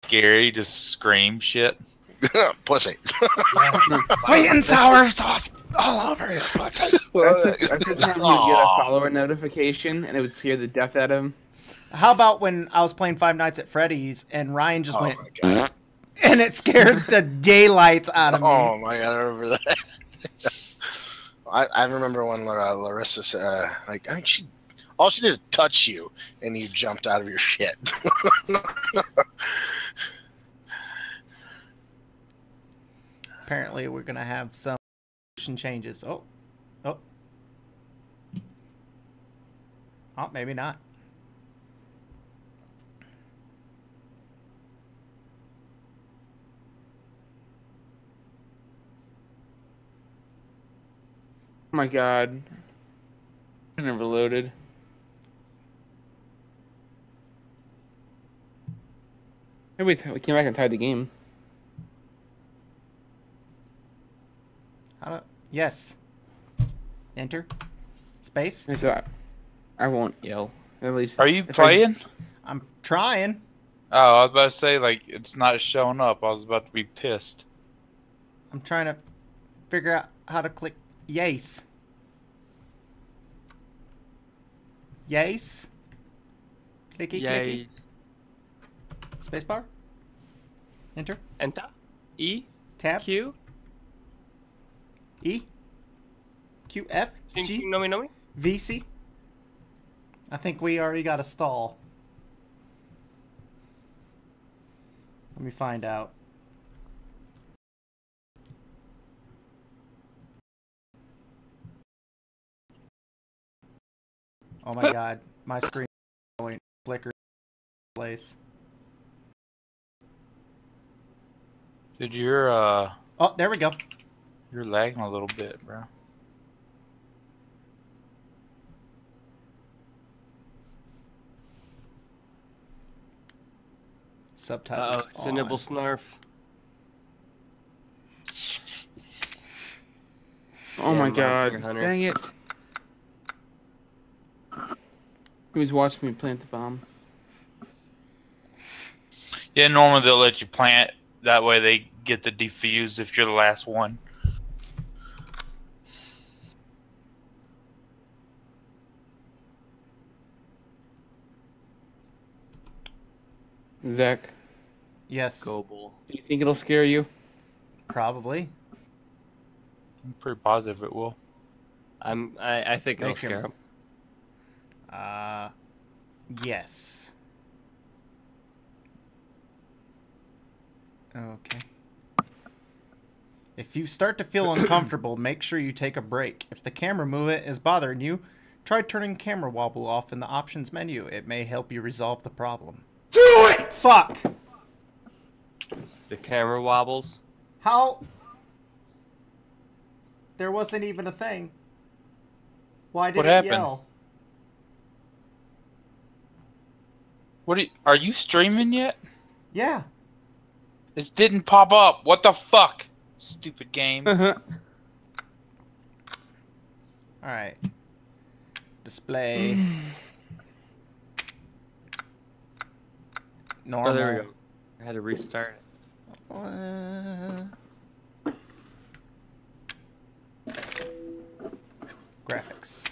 scary. Just scream shit. Pussy. Sweet and sour sauce all over your pussy. That's the time you would get a follower notification and it would scare the death out of him. How about when I was playing Five Nights at Freddy's and Ryan just went, my God. and it scared the daylights out of me. Oh my God, I remember that. I remember when Larissa said, like, I think all she did was touch you, and you jumped out of your shit. Apparently, we're gonna have some changes. Oh, maybe not. Oh my God. I never loaded. Hey, we came back and tied the game. Yes. Enter. Space. So I won't yell. At least. Are you playing? I'm trying. Oh, I was about to say, like, it's not showing up. I was about to be pissed. I'm trying to figure out how to click yes. Yes. Clicky, clicky. Spacebar. Enter. Enter. E. Tab. Q. E. Q. F. G. No me. VC. I think we already got a stall. Let me find out. Oh my God, my screen is going flicker place. Dude, you're Oh, there we go. you're lagging a little bit, bro. Subtitles. It's a nibble snarf. Oh my Monster God. Hunter. Dang it. He was watching me plant the bomb. Yeah, normally they'll let you plant. That way they get the defuse if you're the last one. Zach, Yes. Go bull. do you think it'll scare you? Probably. I'm pretty positive it will. I think it'll Make him- scare him. Yes. Okay. If you start to feel uncomfortable, make sure you take a break. If the camera movement is bothering you, try turning camera wobble off in the options menu. It may help you resolve the problem. Do it! Fuck! The camera wobbles. How? There wasn't even a thing. Why did What it happened? yell? Are you streaming yet? Yeah. It didn't pop up. What the fuck? Stupid game. Alright. Display. Normal. Oh, there we go. I had to restart it. Graphics.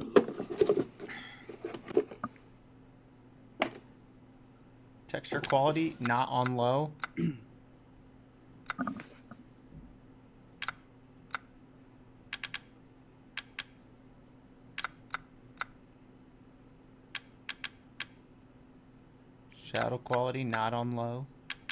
Texture quality not on low. Shadow quality not on low.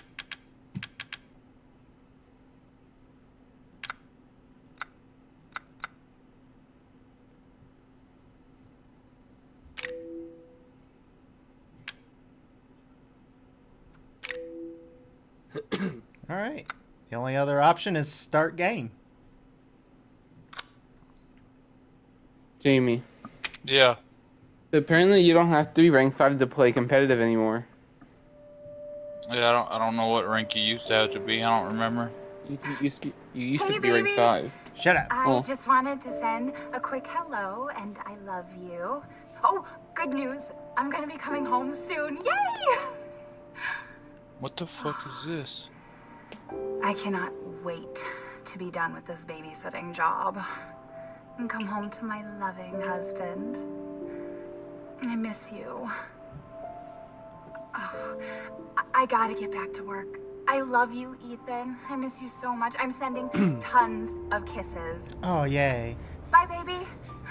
All right. The only other option is start game. Jamie, Yeah. apparently you don't have to be rank 5 to play competitive anymore. Yeah, I don't know what rank you used to have to be. I don't remember. You used Hey, to be rank baby. 5. Shut up. I Oh. just wanted to send a quick hello and I love you. Oh, good news. I'm gonna be coming home soon. Yay! What the fuck is this? I cannot wait to be done with this babysitting job and come home to my loving husband. I miss you. Oh, I gotta get back to work. I love you, Ethan. I miss you so much. I'm sending tons of kisses. Oh, yay. Bye, baby.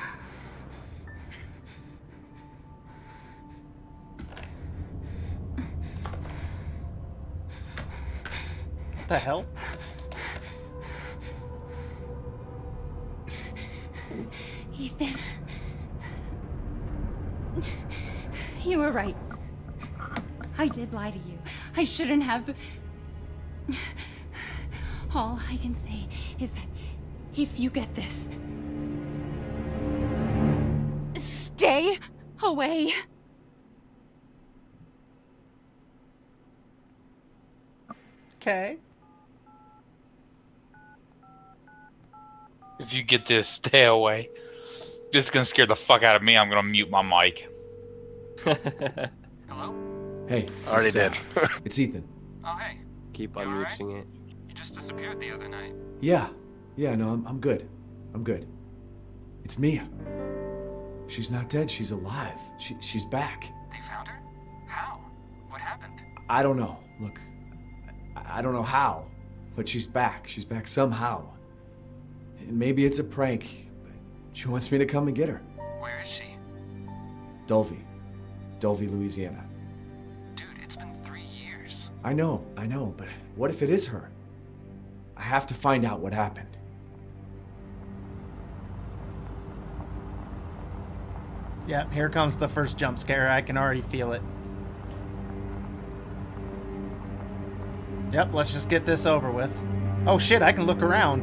What the hell? Ethan. You were right. I did lie to you. I shouldn't have. All I can say is that if you get this, stay away. Okay. If you get this, stay away. This is gonna scare the fuck out of me. I'm gonna mute my mic. Hello? Hey. Already did. It's Ethan. Oh, hey. Keep You alright? unmuting it. You just disappeared the other night. Yeah. Yeah, no, I'm good. I'm good. It's Mia. She's not dead. She's alive. She's back. They found her? How? What happened? I don't know. Look, I don't know how, but she's back. She's back somehow. And maybe it's a prank, but she wants me to come and get her. Where is she? Dulvey, Louisiana. Dude, it's been 3 years. I know, but what if it is her? I have to find out what happened. Yep, here comes the first jump scare. I can already feel it. Yep, let's just get this over with. Oh shit, I can look around.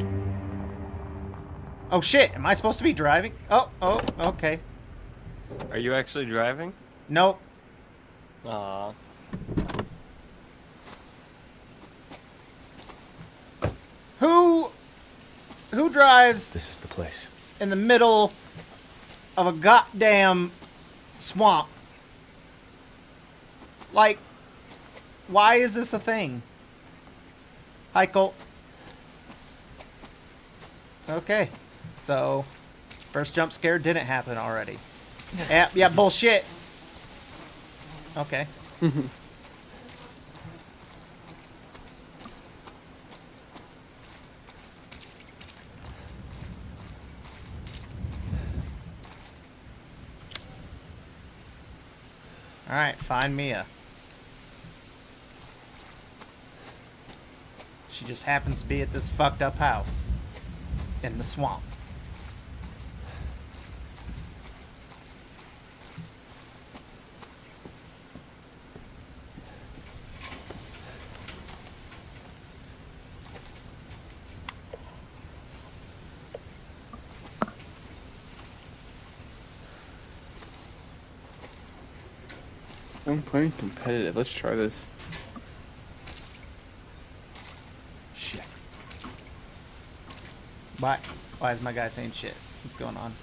Oh shit, am I supposed to be driving? Oh, okay. Are you actually driving? Nope. Aw. Who drives This is the place. in the middle of a goddamn swamp? Like, why is this a thing? Hi, Colt. Okay, so first jump scare didn't happen already. Yeah, bullshit. Okay. Alright, find Mia. She just happens to be at this fucked up house in the swamp. I'm playing competitive. Let's try this. Shit. Why is my guy saying shit? What's going on?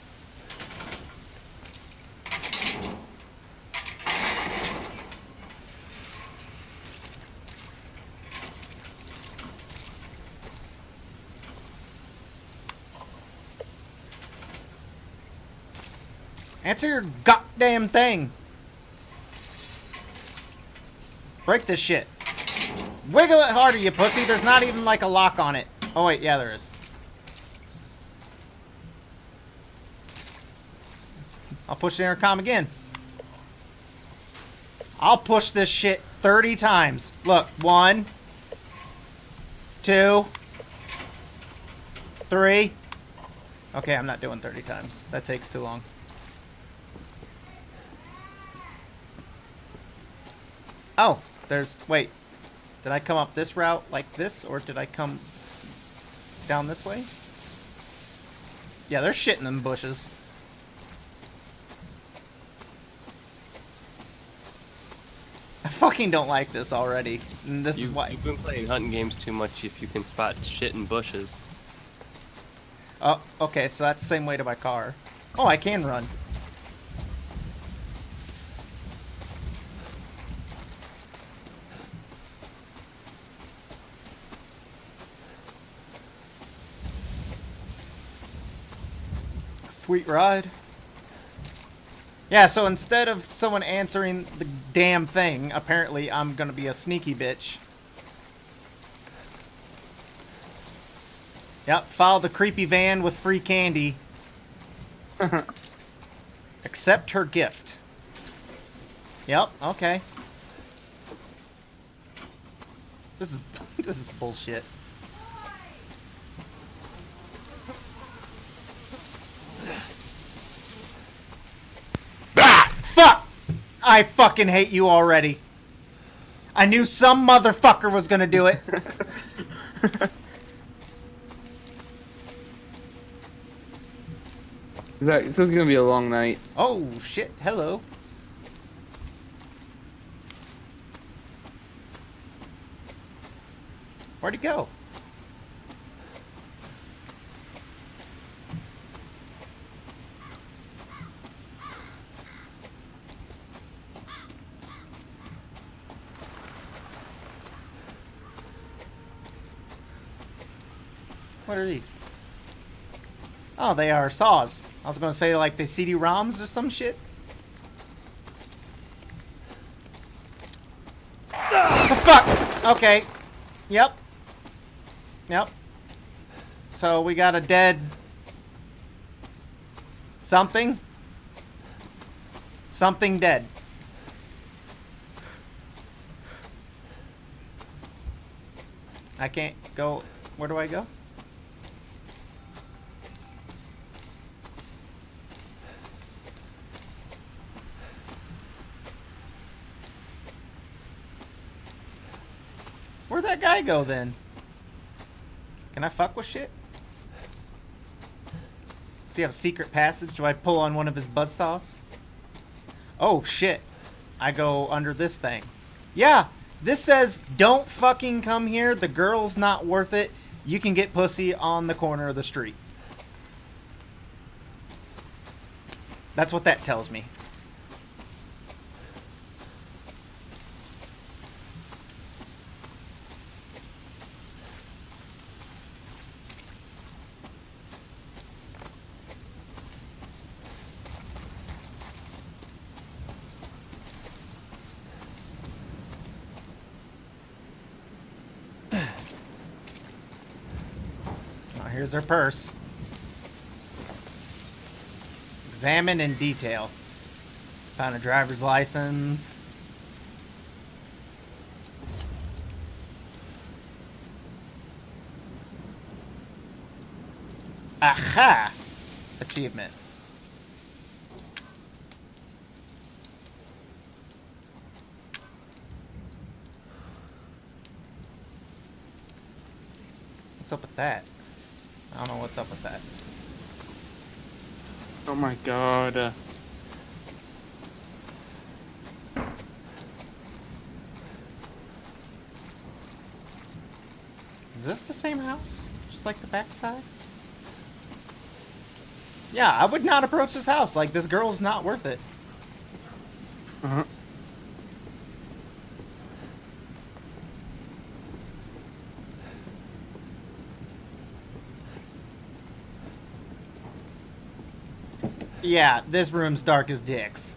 Answer your goddamn thing. Break this shit. Wiggle it harder, you pussy. There's not even like a lock on it. Oh wait, yeah, there is. I'll push the intercom again. I'll push this shit 30 times. Look, 1, 2, 3. Okay, I'm not doing 30 times. That takes too long. Oh, wait. Did I come up this route like this, or did I come down this way? Yeah, there's shit in them bushes. I fucking don't like this already. And this is why. You've been playing hunting games too much if you can spot shit in bushes. Oh, okay, so that's the same way to my car. Oh, I can run. Sweet ride. Yeah, so instead of someone answering the damn thing, apparently I'm gonna be a sneaky bitch. Yep, follow the creepy van with free candy. Accept her gift. Yep, okay. This is bullshit. Fuck! I fucking hate you already. I knew some motherfucker was gonna do it. This is gonna be a long night. Oh shit, hello. Where'd he go? What are these? Oh, they are saws. I was gonna say like the CD-ROMs or some shit. The fuck? Okay. Yep. Yep. So we got a dead something. Something dead. I can't go. Where do I go? Where'd that guy go then? Can I fuck with shit? Does he have a secret passage? Do I pull on one of his buzzsaws? Oh shit. I go under this thing. Yeah, this says don't fucking come here. The girl's not worth it. You can get pussy on the corner of the street. That's what that tells me. Here's her purse. Examine in detail. Found a driver's license. Aha! Achievement. What's up with that? I don't know what's up with that. Oh my god. Is this the same house? Just like the backside? Yeah, I would not approach this house. Like, this girl's not worth it. Uh-huh. Yeah, this room's dark as dicks.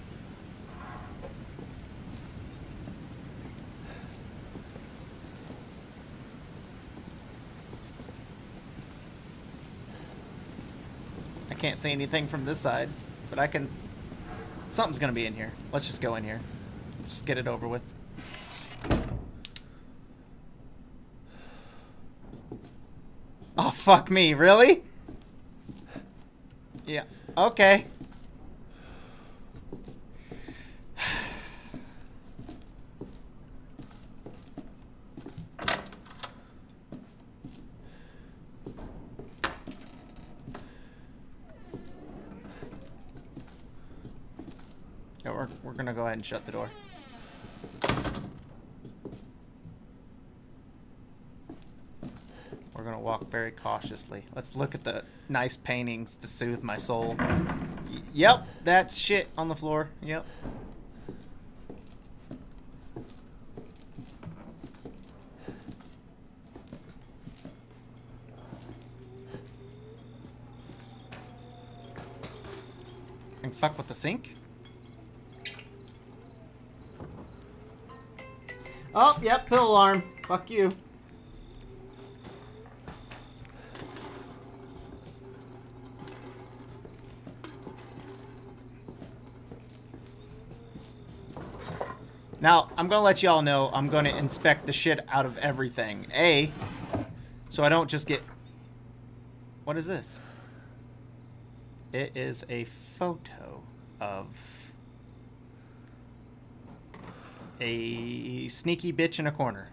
I can't see anything from this side, but I can... Something's gonna be in here. Let's just go in here. Just get it over with. Oh, fuck me. Really? Yeah. Okay. Yeah, we're gonna go ahead and shut the door. We're gonna walk very cautiously. Let's look at the nice paintings to soothe my soul. Yep, that's shit on the floor. Yep. And fuck with the sink? Oh, yep, pill alarm. Fuck you. Now, I'm gonna let y'all know I'm gonna inspect the shit out of everything. A, so I don't just get... What is this? It is a photo of a sneaky bitch in a corner.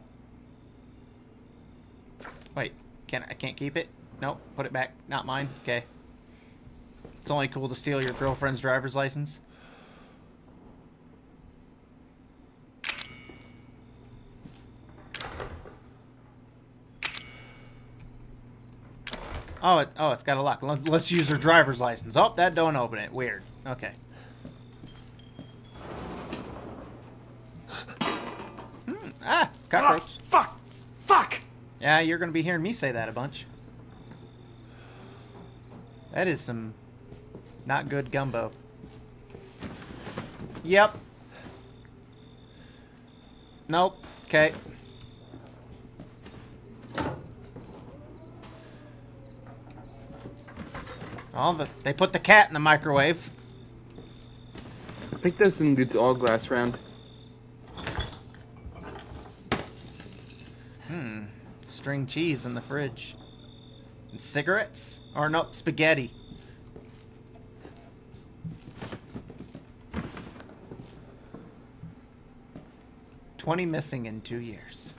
Wait, I can't keep it? Nope, put it back. Not mine. Okay. It's only cool to steal your girlfriend's driver's license. Oh, it's got a lock. Let's use her driver's license. Oh, that don't open it. Weird. Okay. Cockroach. Oh, fuck! Yeah, you're gonna be hearing me say that a bunch. That is some not good gumbo. Yep. Nope. Okay. They put the cat in the microwave. I think there's some good all glass round. String cheese in the fridge. And cigarettes? Or no, spaghetti. $20 missing in 2 years.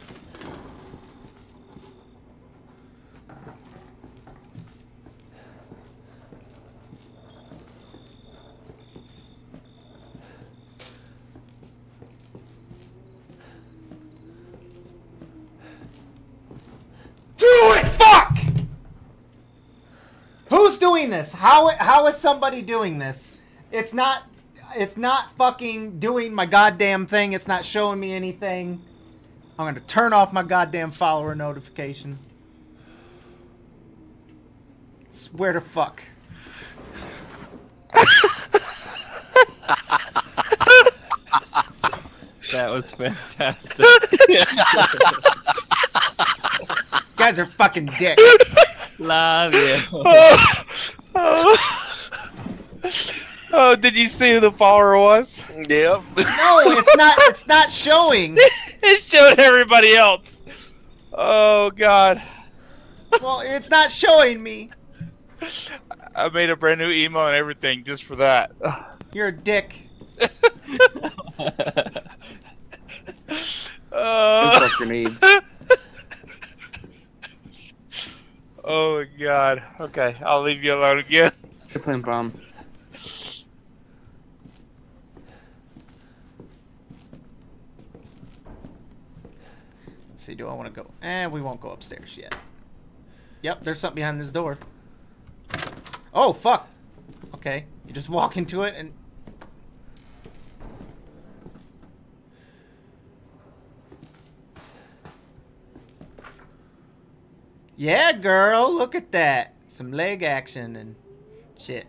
Fuck! Who's doing this? How is somebody doing this? It's not fucking doing my goddamn thing. It's not showing me anything. I'm gonna turn off my goddamn follower notification. Swear to fuck. That was fantastic. Guys are fucking dicks. Love you. Oh, did you see who the follower was? Yep. No, it's not showing. It showed everybody else. Oh God. Well, it's not showing me. I made a brand new emo and everything just for that. You're a dick. Fuck your needs. Oh my God. Okay, I'll leave you alone again. You're playing bomb. Let's see, do I want to go? We won't go upstairs yet. Yep, there's something behind this door. Oh, fuck. Okay, you just walk into it and... Yeah, girl, look at that. Some leg action and shit.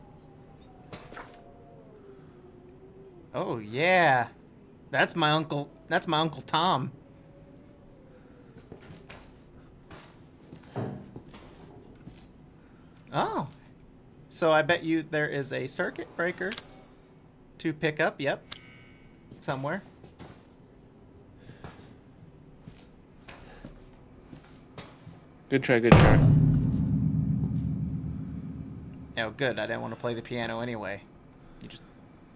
Oh, yeah. That's my Uncle Tom. Oh. So I bet you there is a circuit breaker to pick up, yep. Somewhere. Good try, good try. Oh, good. I didn't want to play the piano anyway. You just...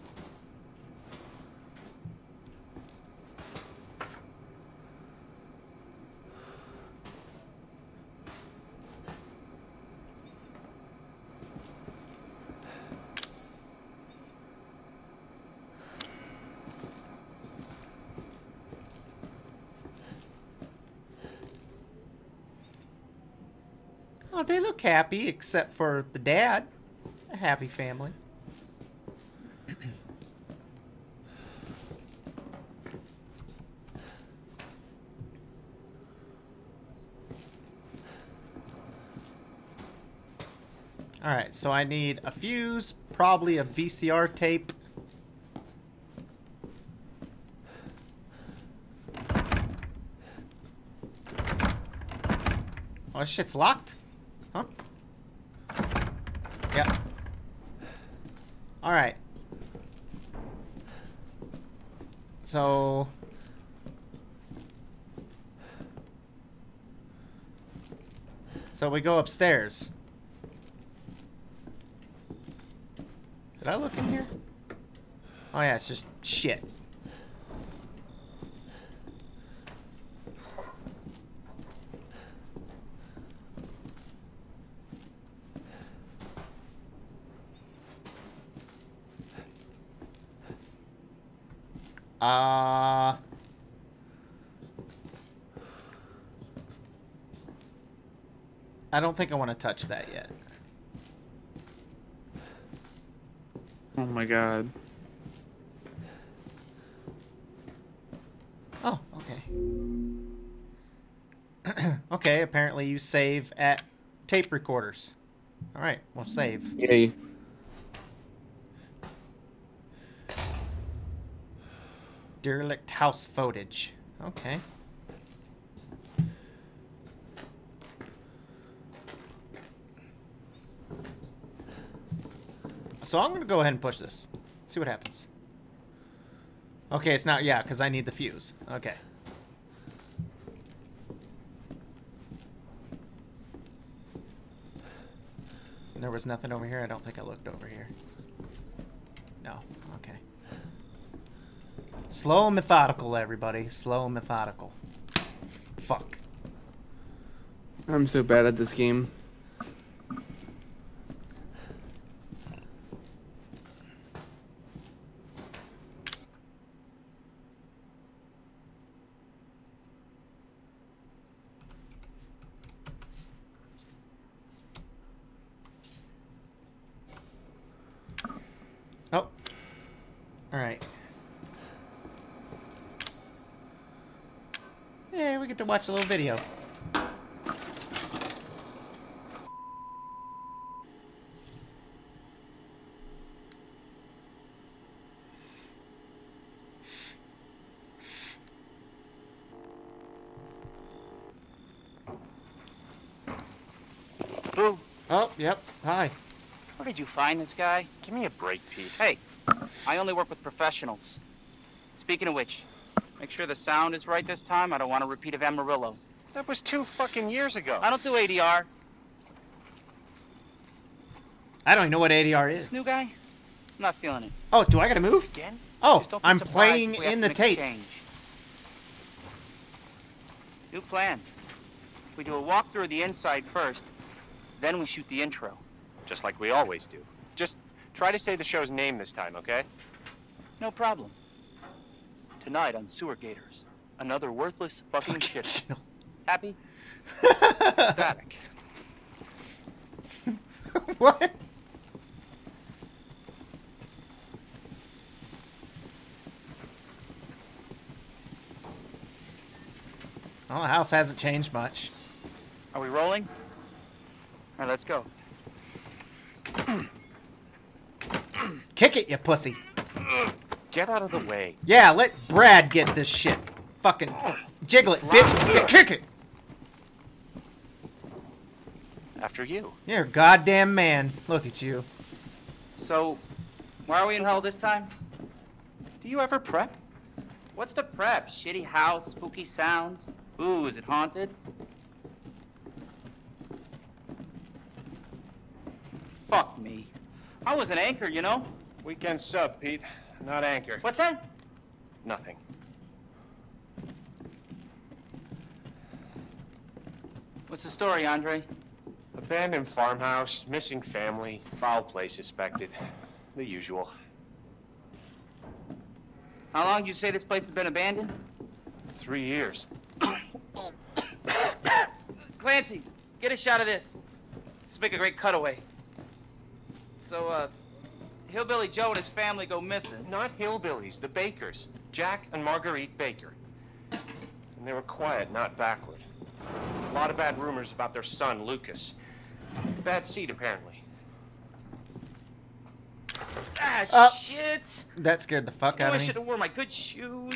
Oh, they look happy, except for the dad. A happy family. Alright, so I need a fuse, probably a VCR tape. Oh, this shit's locked? Huh? Yep. Alright. So... So we go upstairs. Did I look in here? Oh yeah, it's just shit. I don't think I want to touch that yet. Oh my god. Oh, okay. Okay, apparently you save at tape recorders. Alright, we'll save. Yay. Derelict house footage. Okay. So I'm going to go ahead and push this. See what happens. Okay, it's not... Yeah, because I need the fuse. Okay. There was nothing over here. I don't think I looked over here. No. Okay. Slow and methodical, everybody. Slow and methodical. Fuck. I'm so bad at this game. Oh. Alright. Yeah, we get to watch a little video. Boo. Oh, yep. Hi. Where did you find this guy? Give me a break, Pete. Hey, I only work with professionals. Speaking of which, make sure the sound is right this time. I don't want a repeat of Amarillo. That was 2 fucking years ago. I don't do ADR. I don't even know what ADR is. This new guy? I'm not feeling it. Oh, do I gotta move? Again? Oh, Just don't be I'm surprised playing if we have in to the tape. exchange. New plan. We do a walkthrough of the inside first, then we shoot the intro. Just like we always do. Just try to say the show's name this time, okay? No problem. Tonight on Sewer Gators, another worthless fucking shit. Happy? Static. What? Well, the house hasn't changed much. Are we rolling? All right, let's go. Kick it, you pussy. Get out of the way. Yeah, let Brad get this shit. Fucking jiggle it, bitch. Yeah, kick it. After you. You're a goddamn man. Look at you. So, why are we in hell this time? Do you ever prep? What's the prep? Shitty house, spooky sounds? Ooh, is it haunted? Fuck me. I was an anchor, you know? Weekend sub, Pete. Not anchor. What's that? Nothing. What's the story, Andre? Abandoned farmhouse, missing family, foul play suspected. The usual. How long did you say this place has been abandoned? 3 years. Clancy, get a shot of this. Let's make a great cutaway. So, Hillbilly Joe and his family go missing. Not hillbillies, the Bakers. Jack and Marguerite Baker. And they were quiet, not backward. A lot of bad rumors about their son, Lucas. Bad seed, apparently. Ah, shit! That scared the fuck Oh, out I of me. should have worn my good shoes.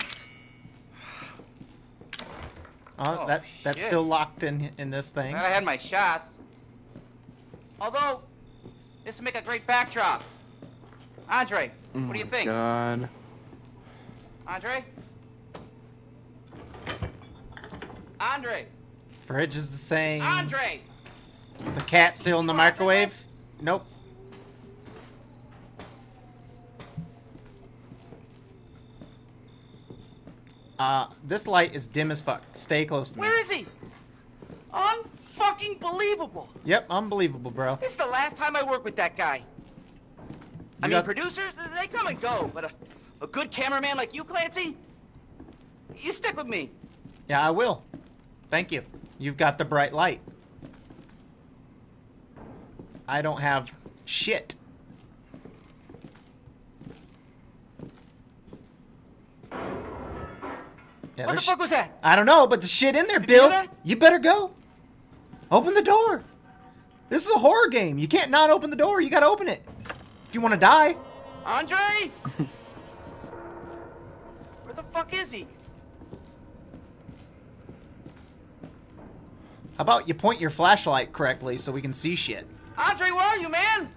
Oh, that's shit. still locked in this thing. Glad I had my shots. Although, this would make a great backdrop. Andre, what do you think? God. Andre? Andre! Fridge is the same. Andre! Is the cat still in the microwave? Nope. This light is dim as fuck. Stay close to me. Where is he? Unfucking believable. Yep, unbelievable, bro. This is the last time I work with that guy. I mean, producers, they come and go, but a good cameraman like you, Clancy, you stick with me. Yeah, I will. Thank you. You've got the bright light. I don't have shit. Yeah, What the fuck was that? I don't know, but the shit in there, Did you hear Bill. that? You better go. Open the door. This is a horror game. You can't not open the door. You gotta open it. If you want to die. Andre? Where the fuck is he? How about you point your flashlight correctly so we can see shit? Andre, where are you, man?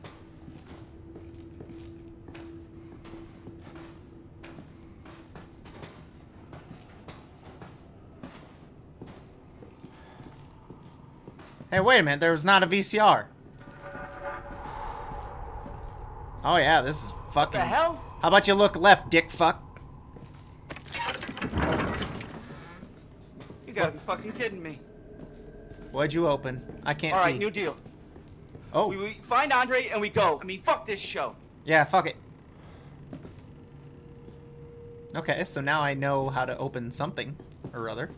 Hey, wait a minute. There was not a VCR. Oh, yeah. This is fucking... What the hell? How about you look left, dick fuck? You gotta be fucking kidding me. What'd you open? I can't see. All right, new deal. Oh. We find Andre and we go. I mean, fuck this show. Yeah, fuck it. Okay, so now I know how to open something or other.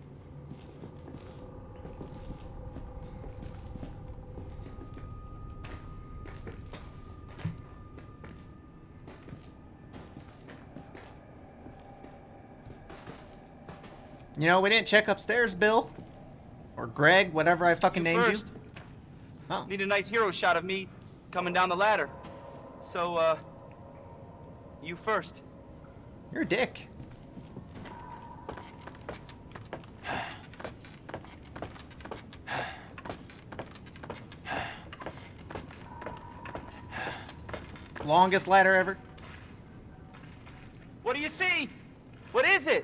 You know, we didn't check upstairs, Bill. Or Greg, whatever I fucking named you. First. Oh. Need a nice hero shot of me coming down the ladder. So, you first. You're a dick. Longest ladder ever. What do you see? What is it?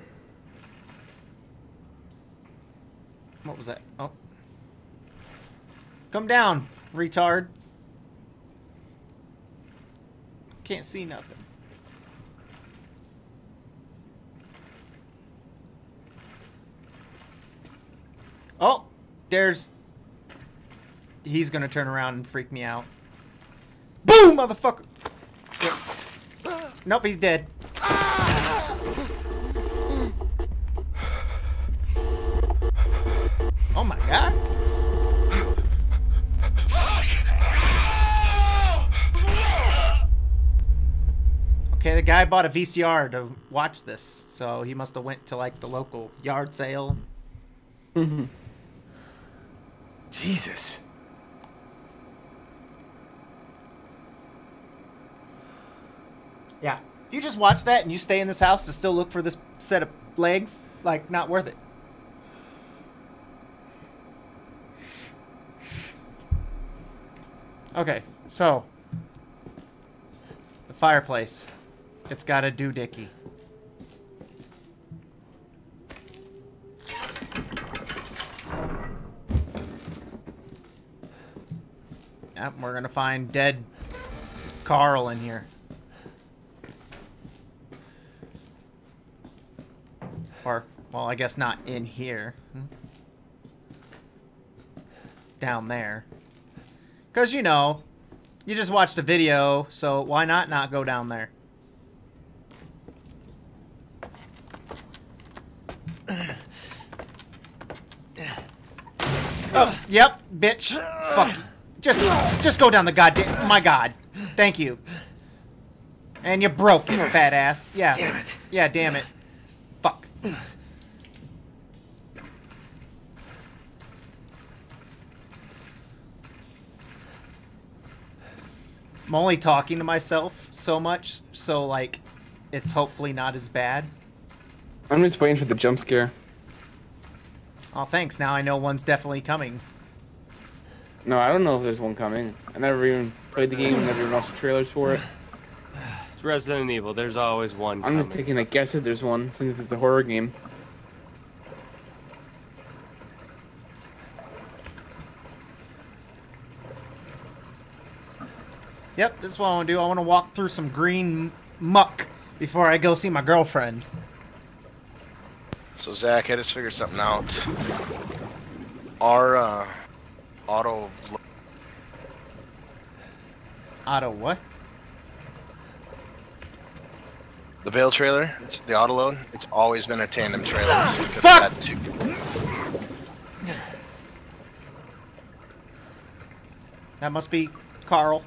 What was that? Oh. Come down, retard. Can't see nothing. Oh, there's... He's gonna turn around and freak me out. Boom, motherfucker! Nope, he's dead. Oh my god. Okay, the guy bought a VCR to watch this, so he must have went to like the local yard sale. Jesus. Yeah. If you just watch that and you stay in this house to still look for this set of legs, like, not worth it. Okay, so the fireplace. It's got a doohickey. Yep, we're gonna find dead Carl in here. Or, well, I guess not in here. Down there. Because, you know, you just watched the video, so why not go down there? Oh, yep, bitch. Fuck you. Just go down the goddamn... My god. Thank you. And you broke it, fat ass. Yeah. Damn it. Yeah, damn it. Fuck. I'm only talking to myself so much, so like, it's hopefully not as bad. I'm just waiting for the jump scare. Oh, thanks. Now I know one's definitely coming. No, I don't know if there's one coming. I never even played the game, never even watched the trailers for it. It's Resident Evil. There's always one I'm coming. just taking a guess if there's one, since it's a horror game. Yep, that's what I want to do. I want to walk through some green muck before I go see my girlfriend. So Zach, I just figured something out. Our auto what? the Bale trailer, it's the auto load. It's always been a tandem trailer. So we could Fuck! have had two. That must be Carl.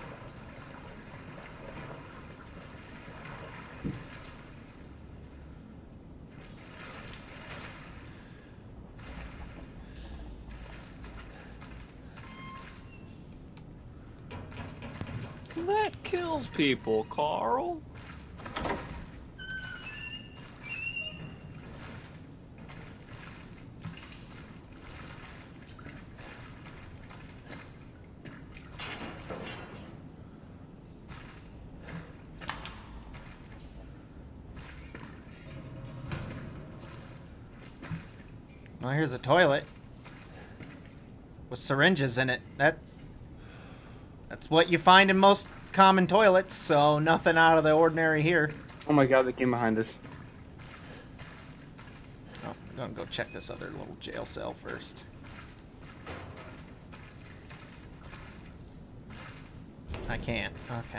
That kills people, Carl. Well, here's a toilet with syringes in it. That's what you find in most common toilets, so nothing out of the ordinary here. Oh my god, they came behind us. Oh, I'm gonna go check this other little jail cell first. I can't. Okay.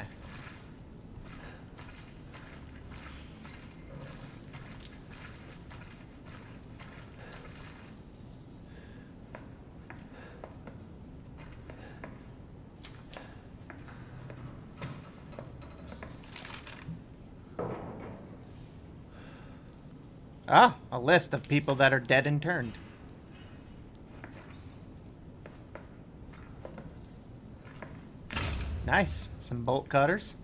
Ah, a list of people that are dead and turned. Nice. Some bolt cutters.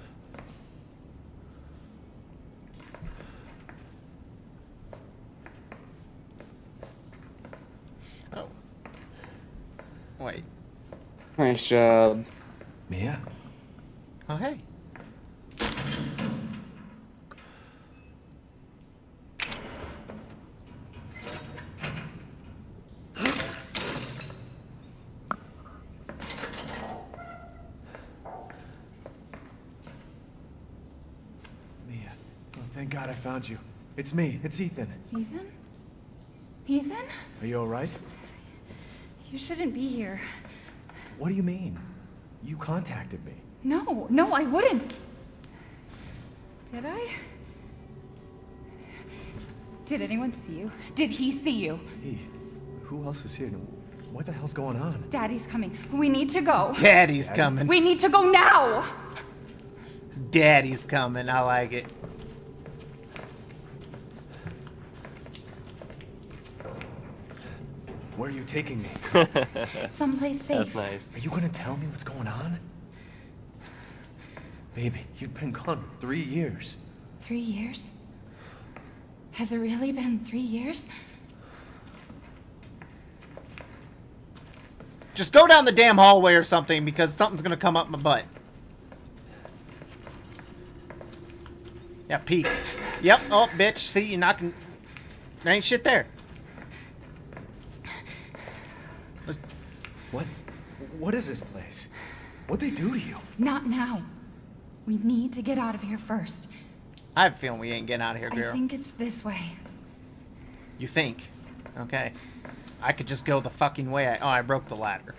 Oh. Wait. Nice job. Mia? Oh, hey. Thank God I found you. It's me. It's Ethan. Ethan? Ethan? Are you alright? You shouldn't be here. What do you mean? You contacted me. No, no, I wouldn't. Did I? Did anyone see you? Did he see you? Hey, who else is here? What the hell's going on? Daddy's coming. We need to go. Daddy's coming. We need to go now! Daddy's coming. I like it. Where are you taking me? Someplace safe. That's nice. Are you gonna tell me what's going on? Baby, you've been gone 3 years. 3 years? Has it really been 3 years? Just go down the damn hallway or something, because something's gonna come up my butt. Yeah, peek. Yep. Oh, bitch. See, you're knocking. There ain't shit there. What is this place? What'd they do to you? Not now. We need to get out of here first. I have a feeling we ain't getting out of here, girl. I think it's this way. You think? Okay. I could just go the fucking way I... Oh, I broke the ladder.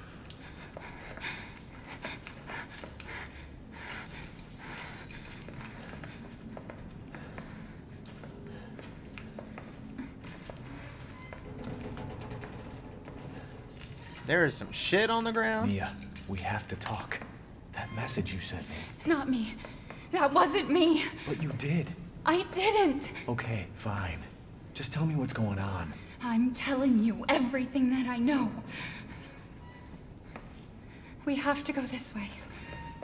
There is some shit on the ground. Mia, we have to talk. That message you sent me. Not me. That wasn't me. But you did. I didn't. Okay, fine. Just tell me what's going on. I'm telling you everything that I know. We have to go this way.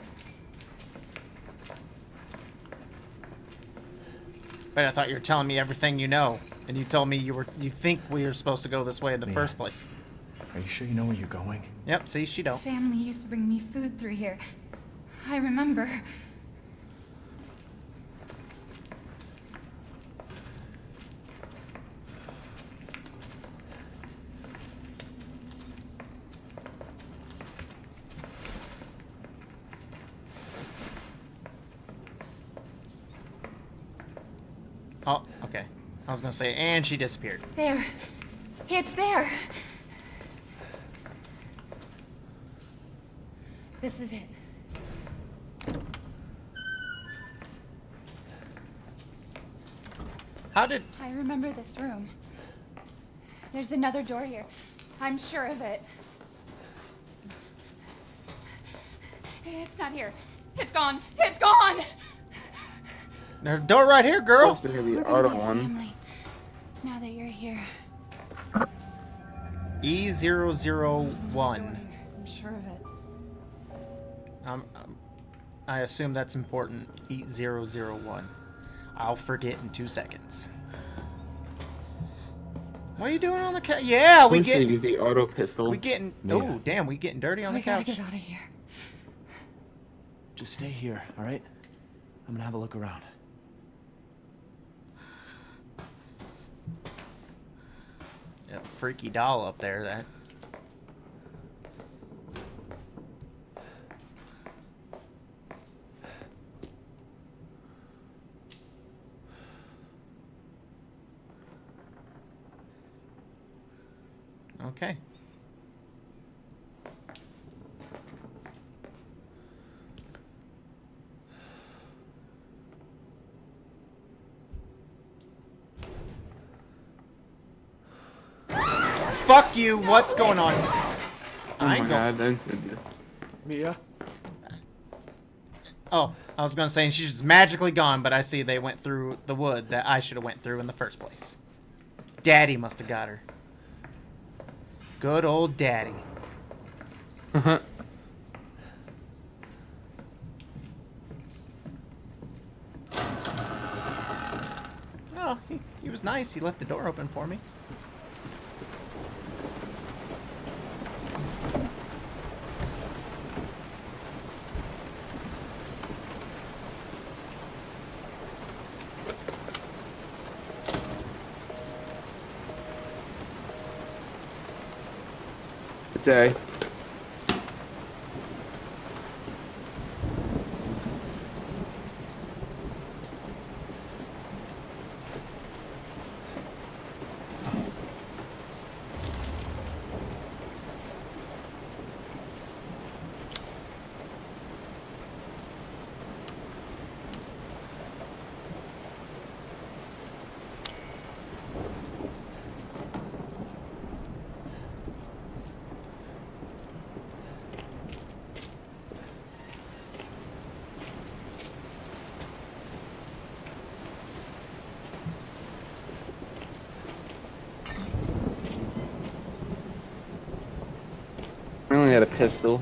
But I thought you were telling me everything you know, and you told me you think we were supposed to go this way in the first place. Are you sure you know where you're going? Yep, see, she don't. Family used to bring me food through here. I remember. Oh, okay. I was gonna say, and she disappeared. There. It's there. This is it. How did... I remember this room. There's another door here. I'm sure of it. It's not here. It's gone. It's gone! There's a door right here, girl. Supposed to be We're the gonna auto be a one. family, now that you're here. E001. There's another door here. I'm sure of it. I assume that's important. E001. I'll forget in 2 seconds. What are you doing on the couch? Yeah, we Supposed to get. use the auto pistol. We getting. Mia. Oh, damn, we getting dirty on the We gotta couch. get out of here. Just stay here, all right? I'm gonna have a look around. Yeah, freaky doll up there. That. Okay. Fuck you! What's going on? Oh I my ain't god, that incident. Mia? Oh, I was gonna say she's just magically gone, but I see they went through the wood that I should have went through in the first place. Daddy must have got her. Good old Daddy. Oh, he was nice. He left the door open for me. Day. I only had a pistol.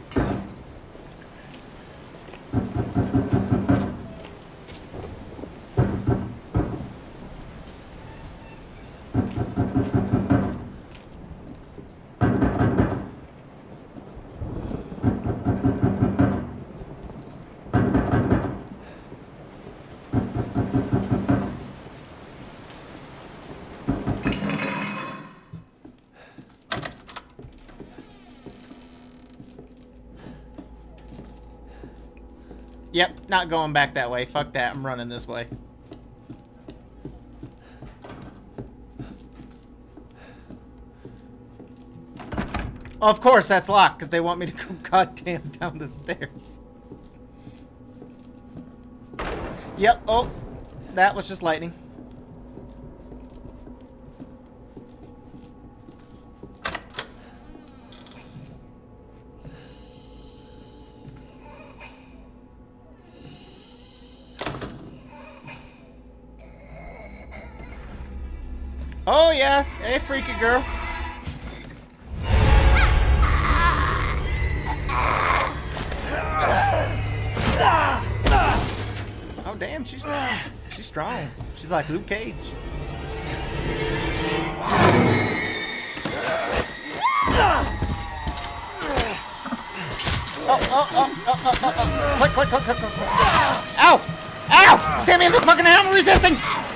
Yep, not going back that way. Fuck that. I'm running this way. Of course that's locked, because they want me to go goddamn down the stairs. Yep, oh, that was just lightning. Oh yeah, hey freaky girl. Oh damn, she's strong. She's like Luke Cage. Oh. Click, click, click, click, click, click. Ow! Ow! Stab me in the fucking hand, I'm resisting!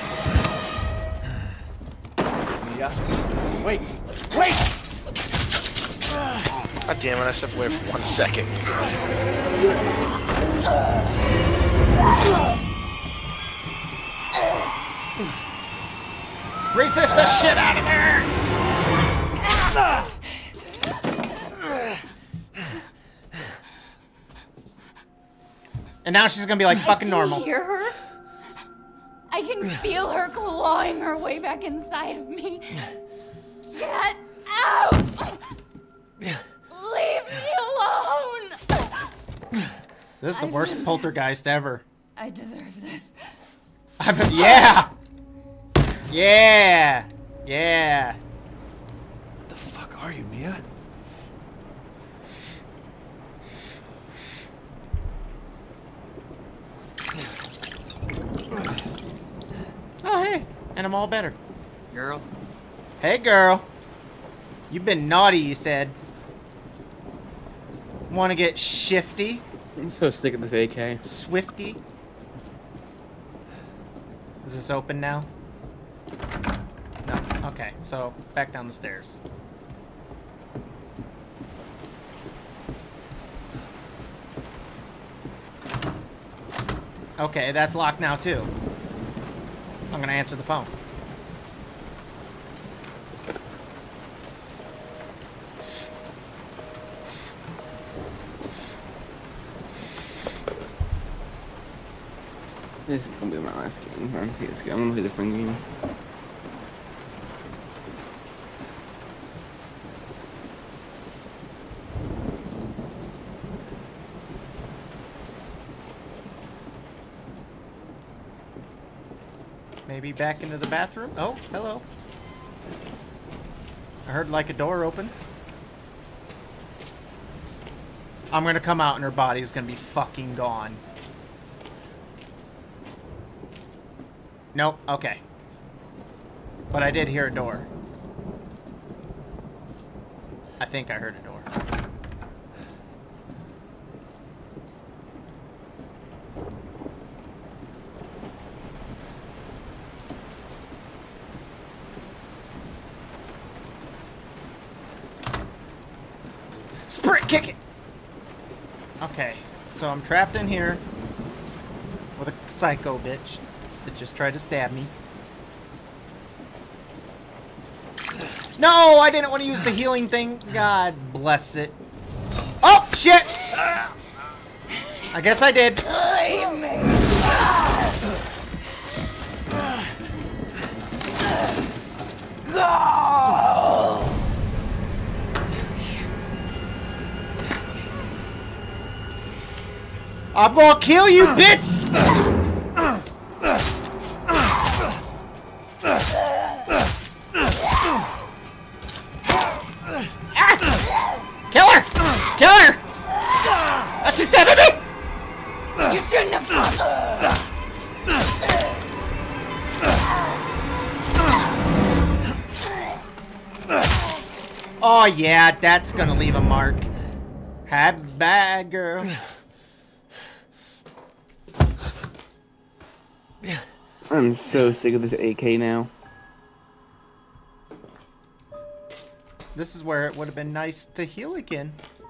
Mia. Wait! Wait! God damn it, I stepped away for 1 second. Resist the shit out of her! And now she's gonna be like fucking normal. I can hear her. I can feel her clawing her way back inside of me. Get out! Leave me alone! This is the worst poltergeist ever. I deserve this. Yeah! Yeah! Yeah! What the fuck are you, Mia? Oh, hey. And I'm all better. Girl. Hey, girl. You've been naughty, you said. Want to get shifty? I'm so sick of this AK. Swifty? Is this open now? No. Okay, so back down the stairs. Okay, that's locked now too. I'm gonna answer the phone. This is gonna be my last game. I'm gonna play this game. I'm gonna play a different game. Maybe back into the bathroom. Oh, hello. I heard like a door open. I'm gonna come out and her body's gonna be fucking gone. Nope, okay. But I did hear a door. I think I heard a door. Sprint kick it! Okay, so I'm trapped in here with a psycho bitch that just tried to stab me. No, I didn't want to use the healing thing. God bless it. Oh, shit! I guess I did. I'm gonna kill you, bitch! Kill her! Kill her! Oh, she's stabbing me! You shouldn't have. Oh yeah, that's gonna leave a mark. Have bad girl. I'm so sick of this AK now. This is where it would have been nice to heal again.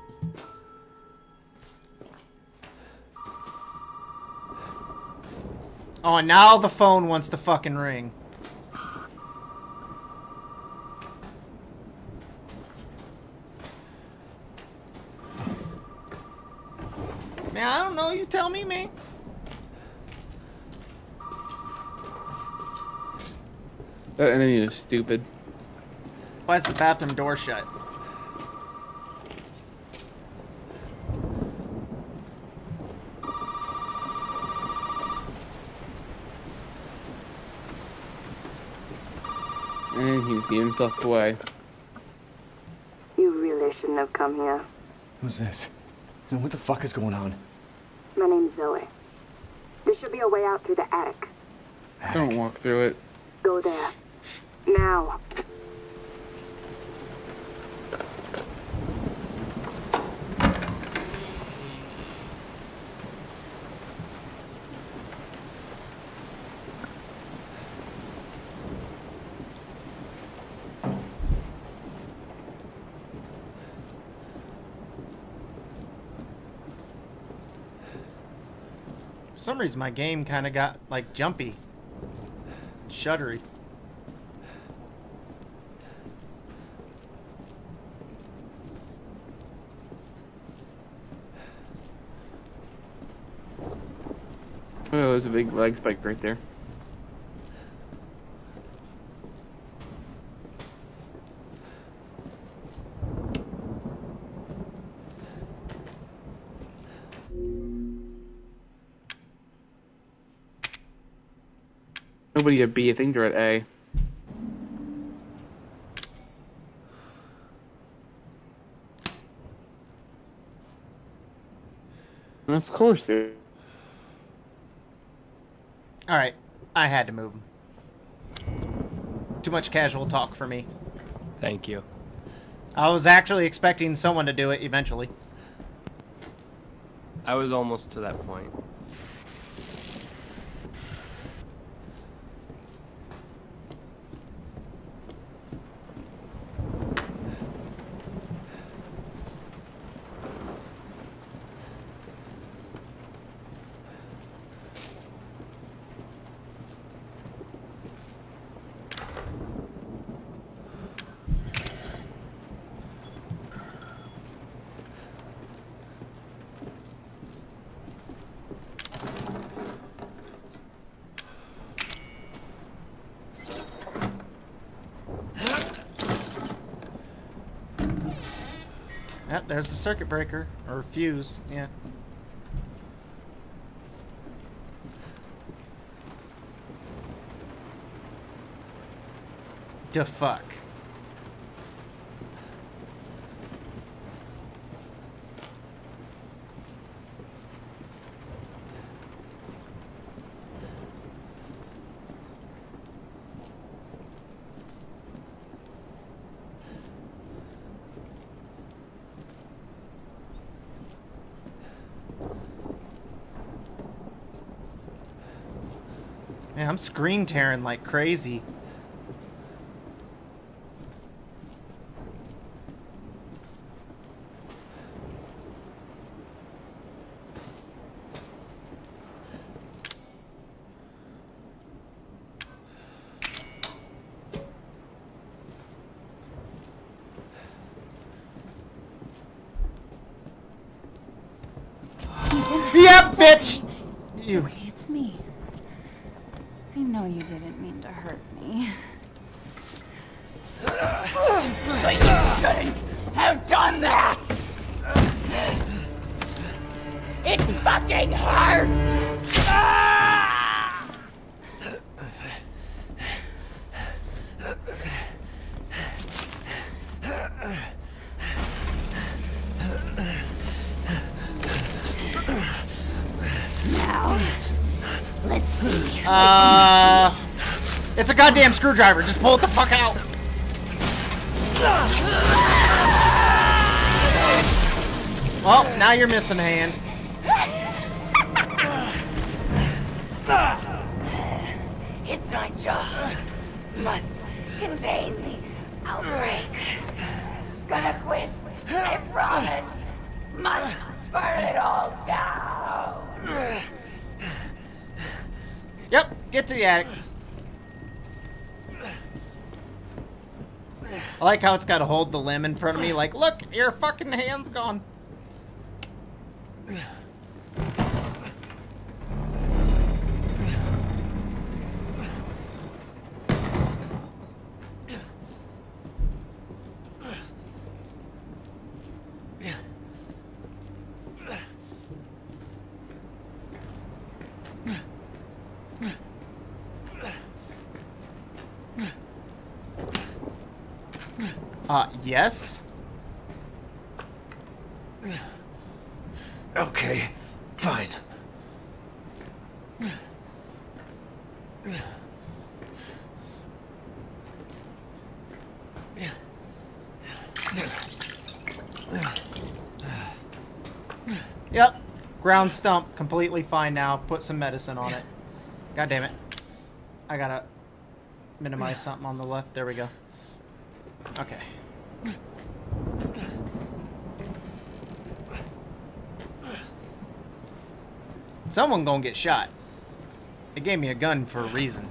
Oh, and now the phone wants to fucking ring. Man, I don't know. You tell me, man. That enemy is stupid. Why is the bathroom door shut? And he's giving himself away. You really shouldn't have come here. Who's this? And what the fuck is going on? My name's Zoe. There should be a way out through the attic. Don't walk through it. Go there. Now. For some reason, my game kind of got, like, jumpy. Shuddery. Oh, there's a big leg spike right there. Nobody at B, I think they're at A. And of course they're... Alright, I had to move him. Too much casual talk for me. Thank you. I was actually expecting someone to do it eventually. I was almost to that point. Yep, there's a circuit breaker. Or fuse, yeah. The fuck? Man, I'm screen tearing like crazy. Yep, bitch! You. Zoe, it's me. I know you didn't mean to hurt me. But you shouldn't have done that! It fucking hurts! Now, let's see. It's a goddamn screwdriver. Just pull it the fuck out. Well, now you're missing a hand. It's my job. Must contain the outbreak. Gonna quit. I promise. Must burn it all down. Yep, get to the attic. I like how it's got to hold the limb in front of me, like, look, your fucking hand's gone. Yes? Okay, fine. Yep. Ground stump. Completely fine now. Put some medicine on it. God damn it. I gotta minimize something on the left. There we go. Okay. Someone gonna get shot. They gave me a gun for a reason.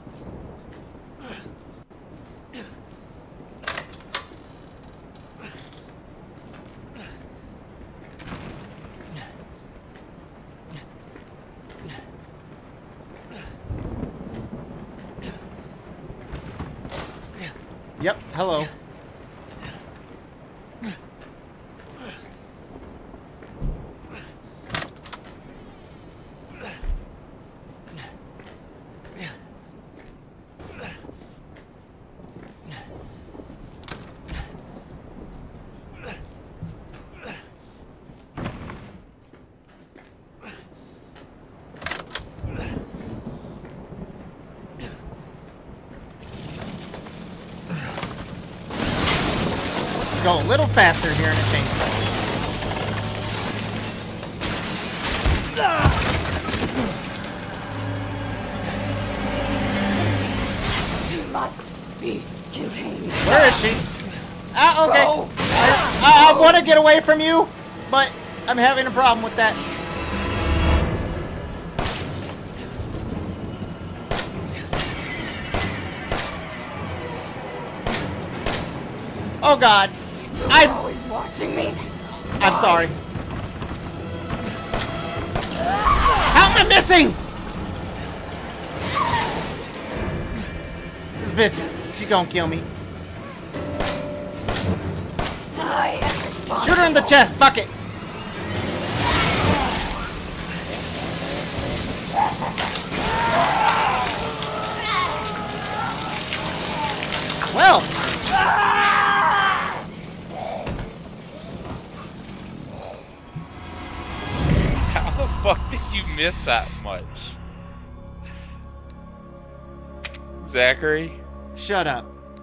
Yep, hello. Go a little faster here in a chainsaw. She must be contained. Where is she? Ah, okay. I want to get away from you, but I'm having a problem with that. Oh God. I'm always watching me. I'm sorry. How am I missing? This bitch, she gonna kill me. Shoot her in the chest. Fuck it. Well. How the fuck did you miss that much? Zachary? Shut up.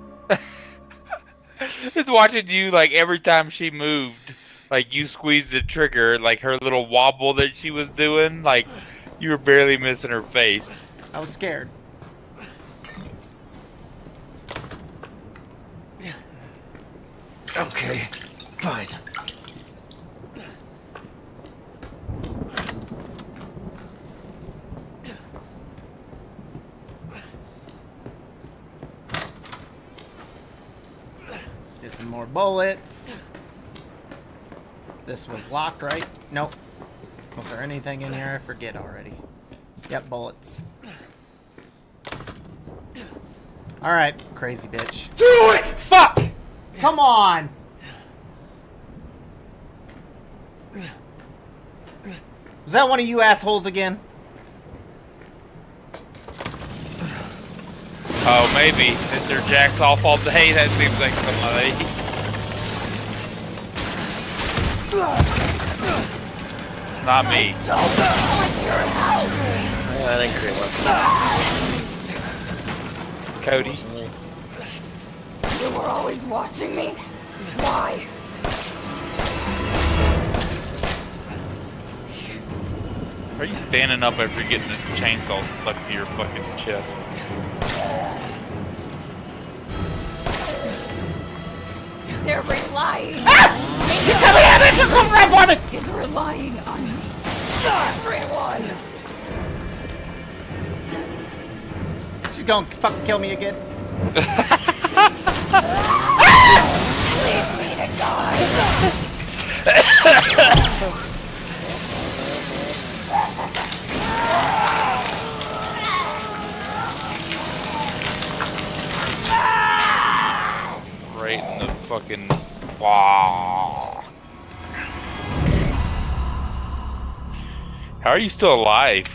Just watching you, like, every time she moved, like, you squeezed the trigger, like, her little wobble that she was doing, like, you were barely missing her face. I was scared. Okay, fine. Get some more bullets. This was locked, right? Nope. Was there anything in here? I forget already. Yep, bullets. Alright, crazy bitch. Do it! Fuck! Come on! Was that one of you assholes again? Oh, maybe. Mr. Jack's off all day. That seems like somebody. Not me. I think Cody. You were always watching me. Why? Are you standing up after getting the chainsaw stuck to your fucking chest? They're relying. Ah! She's coming at me! She's coming right for me! It's relying on me. Everyone. She's gonna fucking kill me again. Leave me to die. Right in the fucking... Wow. How are you still alive?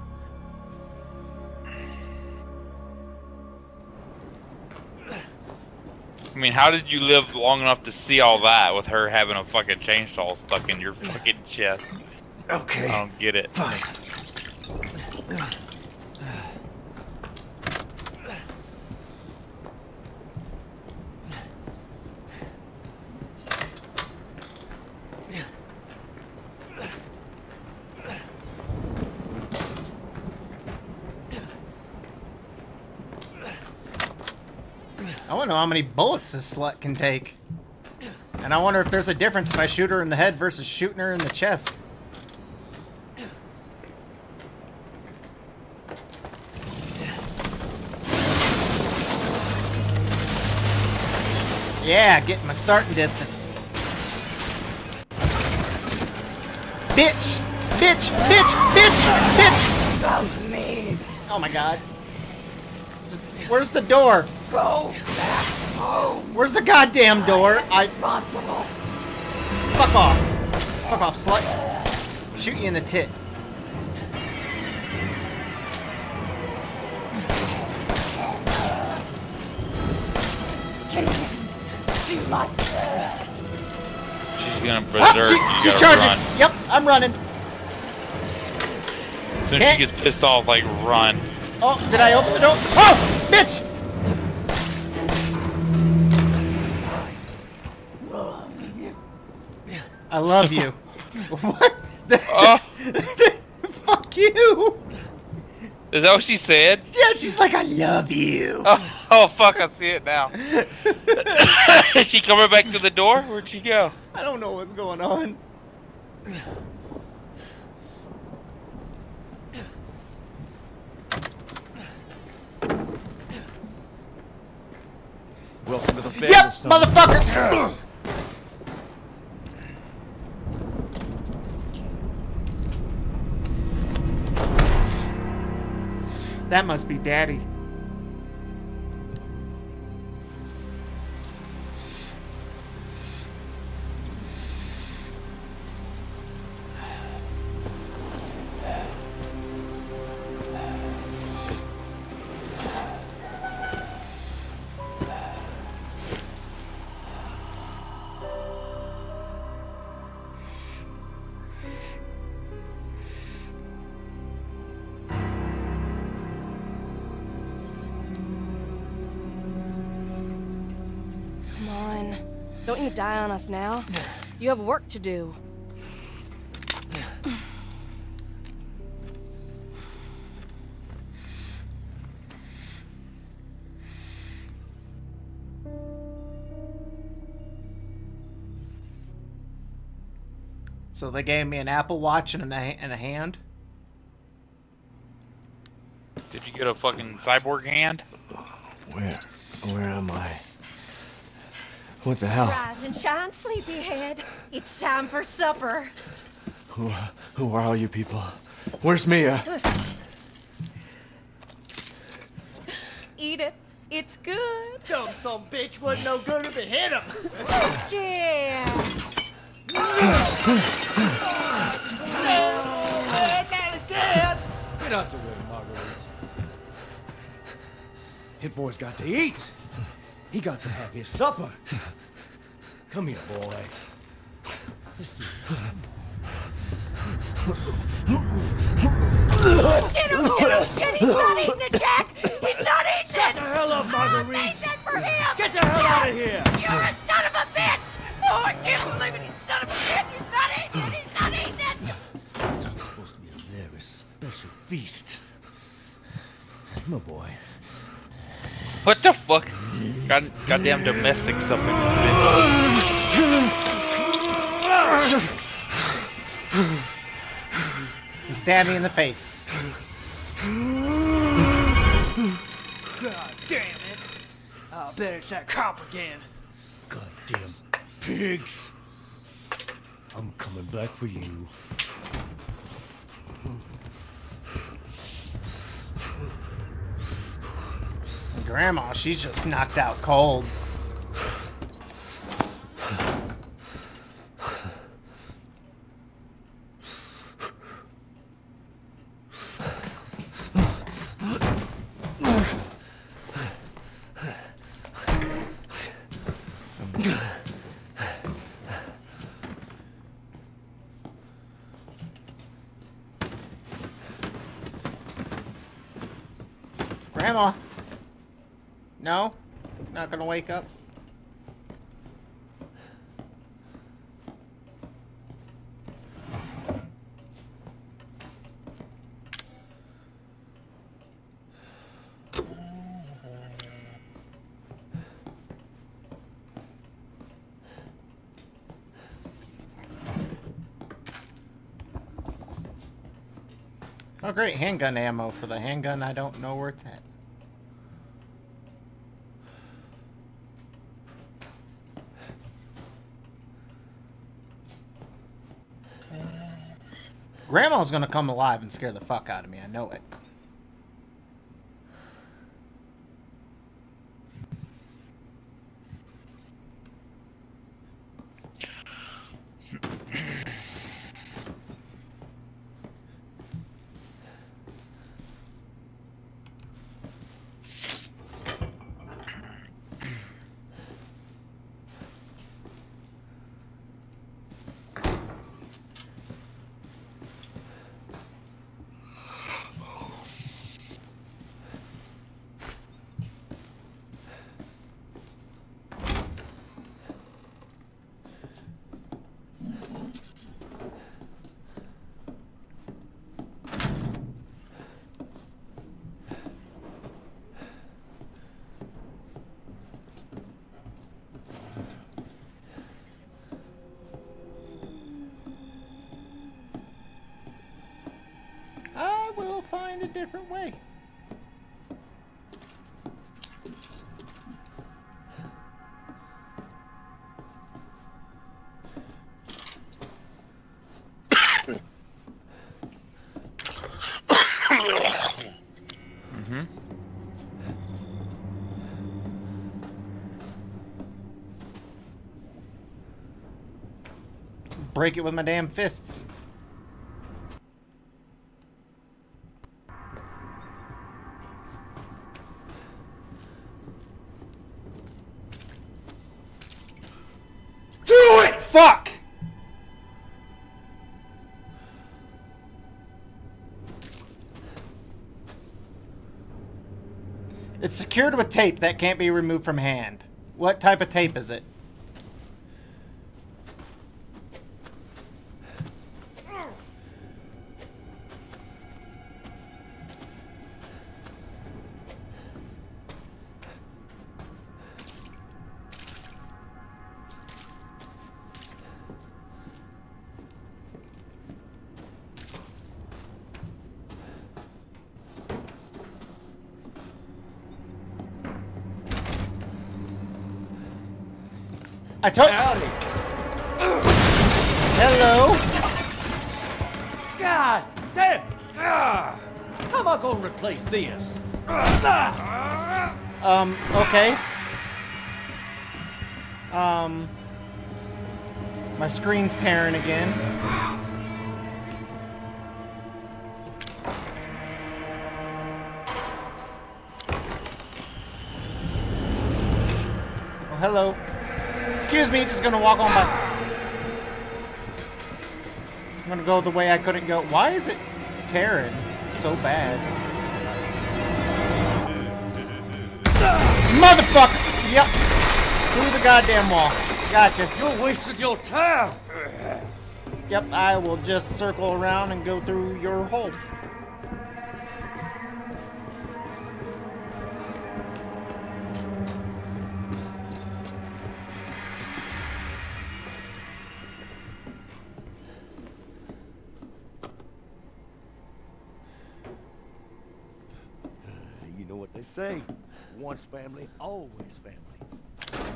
I mean, how did you live long enough to see all that with her having a fucking chainsaw stuck in your fucking chest? Okay. I don't get it. Fine. want to know how many bullets this slut can take. And I wonder if there's a difference if I shoot her in the head versus shooting her in the chest. Yeah, getting my starting distance. Bitch! Bitch! Bitch! Bitch! Bitch! Love me. Oh my god. Where's the door? Go back home. Where's the goddamn door? Responsible. Fuck off. Fuck off, slut. Shoot you in the tit. She must. She's gonna berserk. She's charging. Run. Yep, I'm running. As soon as she gets pissed off, like, run. Oh, did I open the door? Oh, bitch! I love you. What? Oh. Fuck you! Is that what she said? Yeah, she's like, I love you. Oh fuck, I see it now. Is she coming back to the door? Where'd she go? I don't know what's going on. Welcome to the family, Yep, son. motherfucker! That must be Daddy. Come on. Don't you die on us now. You have work to do. So they gave me an Apple Watch and a hand? Did you get a fucking cyborg hand? Where am I? What the hell? Rise and shine, sleepyhead. It's time for supper. Who are all you people? Where's Mia? Eat it. It's good. Dumb son bitch wasn't no good if it hit him. Yes. Get out the way, Marguerite. Hit boy's got to eat. He got to have his supper. Come here, boy. Let's do this. Shit, he's not eating it, Jack! He's not eating it! Shut the hell up, Marguerite! I made that for him! Get the hell out of here! You're a son of a bitch! Oh, I can't believe it, you son of a bitch! He's not eating it! He's not eating it! This is supposed to be a very special feast. My boy. What the fuck? Goddamn domestic something. He stabbed me in the face. God damn it! I bet it's that cop again. Goddamn pigs! I'm coming back for you. Grandma, she's just knocked out cold. Grandma. No? Not gonna wake up? Oh great, handgun ammo for the handgun. I don't know where it's at. Grandma's gonna come alive and scare the fuck out of me. I know it. I will find a different way. Break it with my damn fists. Do it! Fuck! It's secured with tape that can't be removed from hand. What type of tape is it? I told. Howdy. Hello. God damn it! How am I gonna replace this? Okay. My screen's tearing again. Oh, hello. Excuse me, just gonna walk on by. I'm gonna go the way I couldn't go. Why is it tearing so bad? Motherfucker! Yep. Through the goddamn wall. Gotcha. You're wasting your time. Yep, I will just circle around and go through your hole. You know what they say. Once family, always family.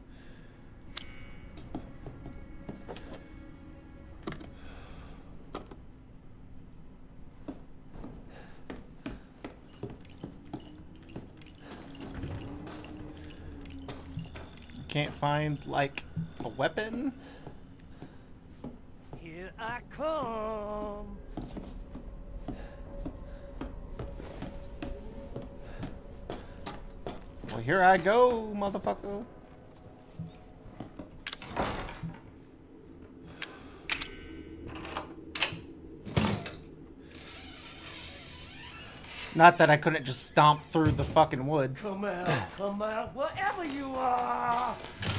Can't find, like, a weapon? Here I come. Well, here I go, motherfucker. Not that I couldn't just stomp through the fucking wood. Come out, wherever you are.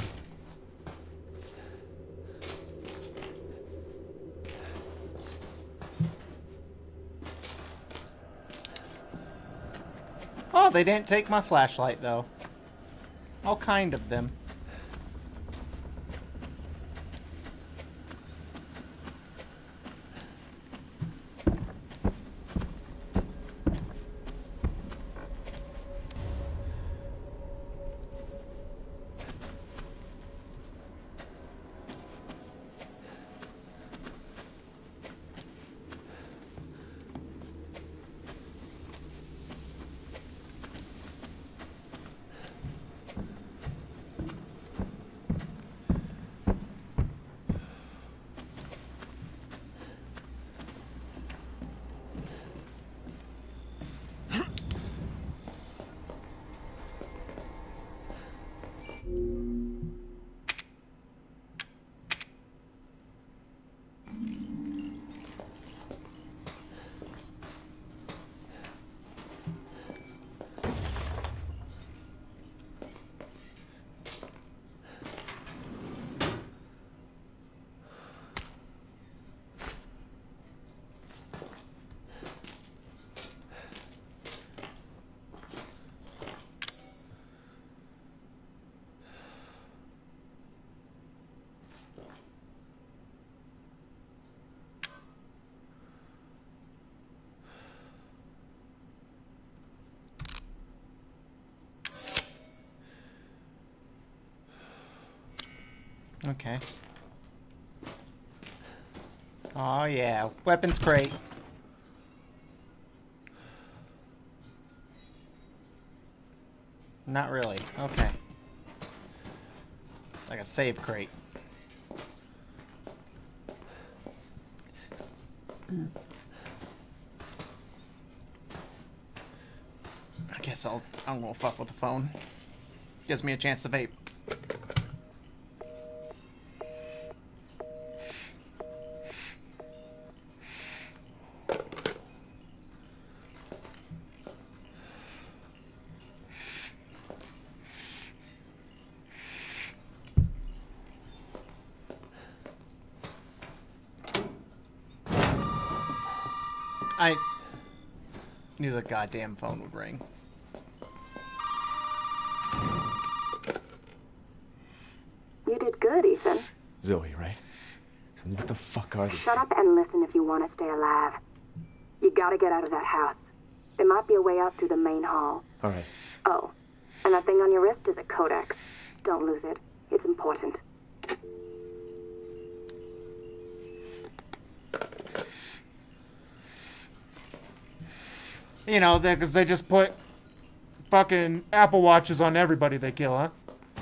Oh, they didn't take my flashlight, though. All kind of them. Okay. Oh yeah, weapons crate. Not really. Okay. Like a save crate. I guess I'm gonna fuck with the phone. Gives me a chance to vape. I knew the goddamn phone would ring. You did good, Ethan. Zoe, right? And what the fuck are these? Shut up and listen if you want to stay alive. You gotta get out of that house. There might be a way out through the main hall. All right. Oh, and that thing on your wrist is a codex. Don't lose it. It's important. You know, because they just put fucking Apple Watches on everybody they kill, huh?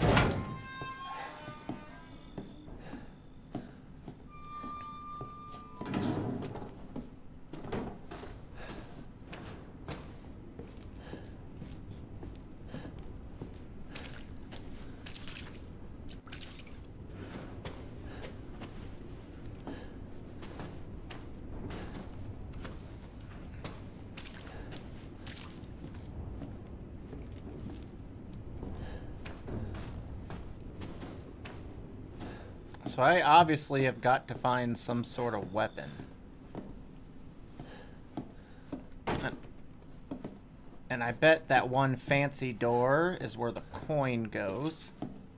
So I obviously have got to find some sort of weapon. And I bet that one fancy door is where the coin goes.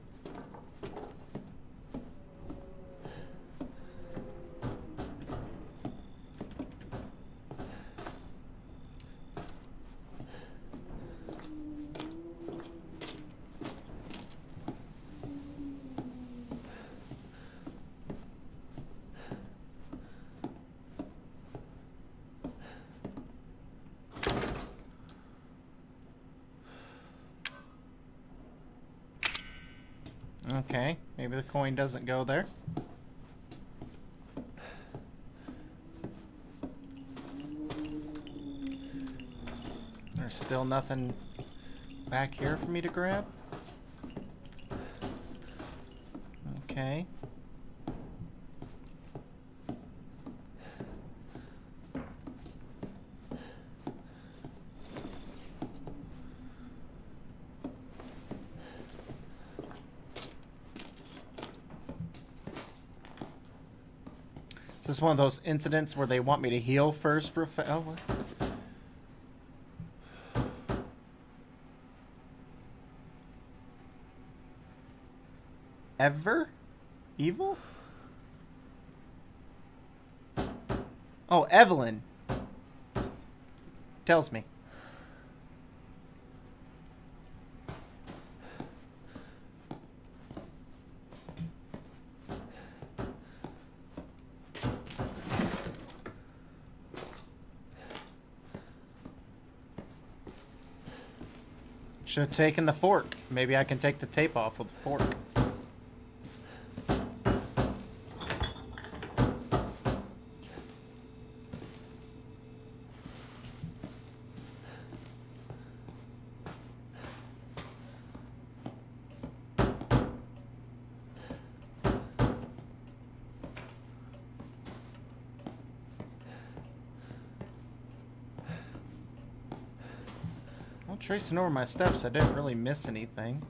Okay, maybe the coin doesn't go there. There's still nothing back here for me to grab. Okay. Is this one of those incidents where they want me to heal first? Oh, what? Ever? Evil? Oh, Evelyn. Tells me. Should have taken the fork. Maybe I can take the tape off with the fork. Tracing over my steps, I didn't really miss anything.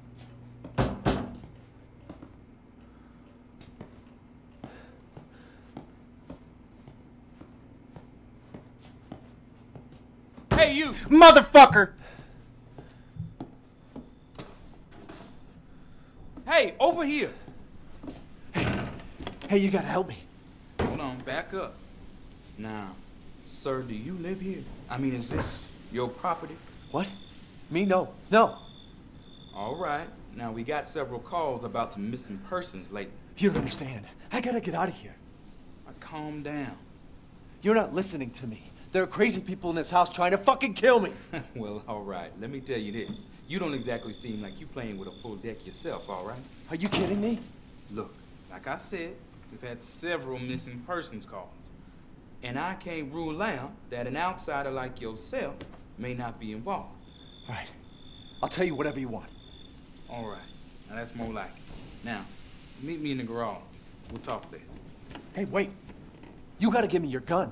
Hey, you! Motherfucker! Hey, over here! Hey, you gotta help me. Hold on, back up. Now, sir, do you live here? I mean, is this your property? What? Me? No. All right. Now, we got several calls about some missing persons lately. You don't understand. I gotta get out of here. Calm down. You're not listening to me. There are crazy people in this house trying to fucking kill me. Well, all right. Let me tell you this. You don't exactly seem like you playing with a full deck yourself, all right? Are you kidding me? Look, like I said, we've had several missing persons calls. And I can't rule out that an outsider like yourself may not be involved. All right. I'll tell you whatever you want. All right. Now that's more like it. Now, meet me in the garage. We'll talk there. Hey, wait. You gotta give me your gun.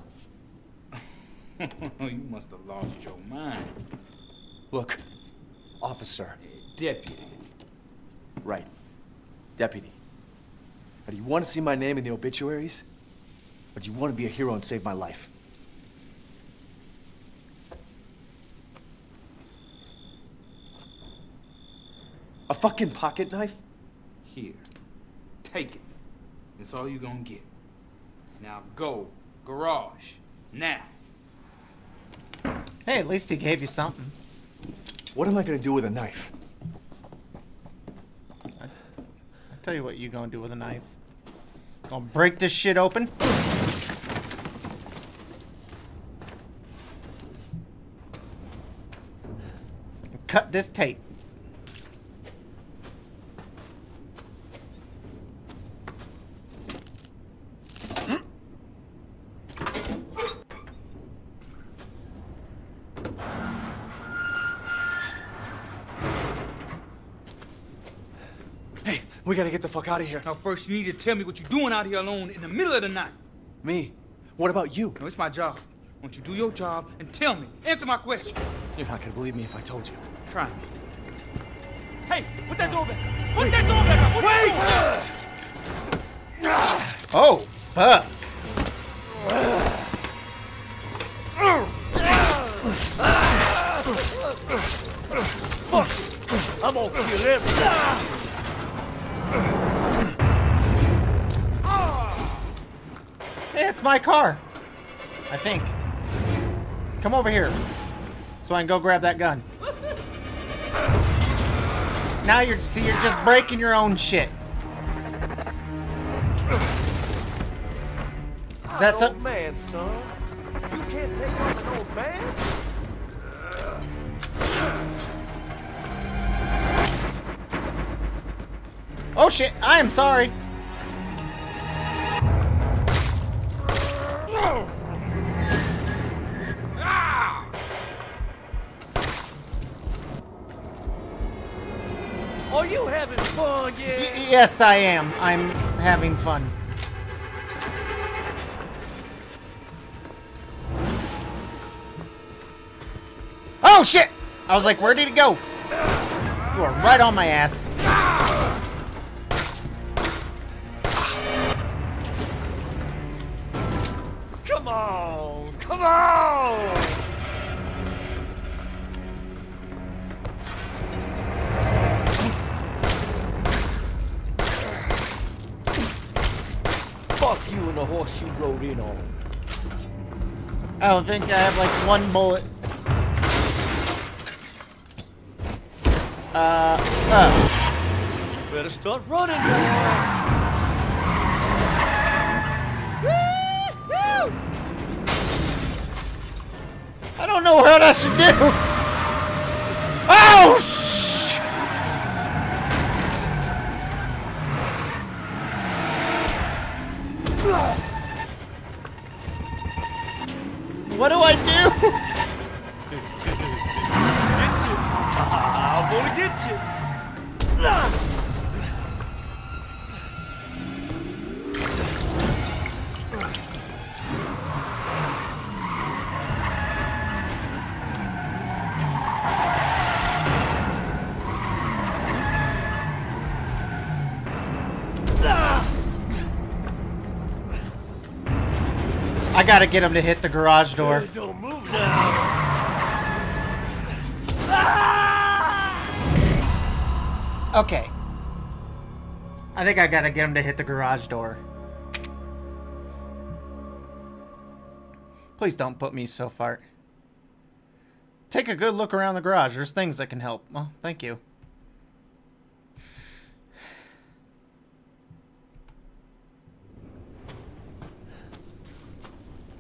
You must have lost your mind. Look, officer. Deputy. Right. Deputy. Now, do you want to see my name in the obituaries? Or do you want to be a hero and save my life? A fucking pocket knife? Here. Take it. That's all you're gonna get. Now go. Garage. Now. Hey, at least he gave you something. What am I gonna do with a knife? I'll tell you what you're gonna do with a knife. Gonna break this shit open. And cut this tape. We gotta get the fuck out of here. Now first you need to tell me what you're doing out here alone in the middle of the night. Me? What about you? No, it's my job. Why don't you do your job and tell me? Answer my questions. You're not gonna believe me if I told you. Try me. Hey, put that door back. Put that door back up. Wait! Oh, fuck. Fuck! I'm gonna kill everything. Hey, it's my car. I think. Come over here. So I can go grab that gun. Now you're just breaking your own shit. Is that I'm an old man, son. You can't take on an old man. Oh shit, I am sorry. Are you having fun yet? Yes, I am. I'm having fun. Oh shit! I was like, where did he go? You are right on my ass. Come on! Come on! Fuck you and the horse you rode in on. I don't think I have like one bullet. Better start running, boy. I don't know what I should do. Oh shh! What do I do? I'm gonna get you. I gotta get him to hit the garage door. Don't move now. Okay. I think I gotta get him to hit the garage door. Please don't put me so far. Take a good look around the garage. There's things that can help. Well, thank you.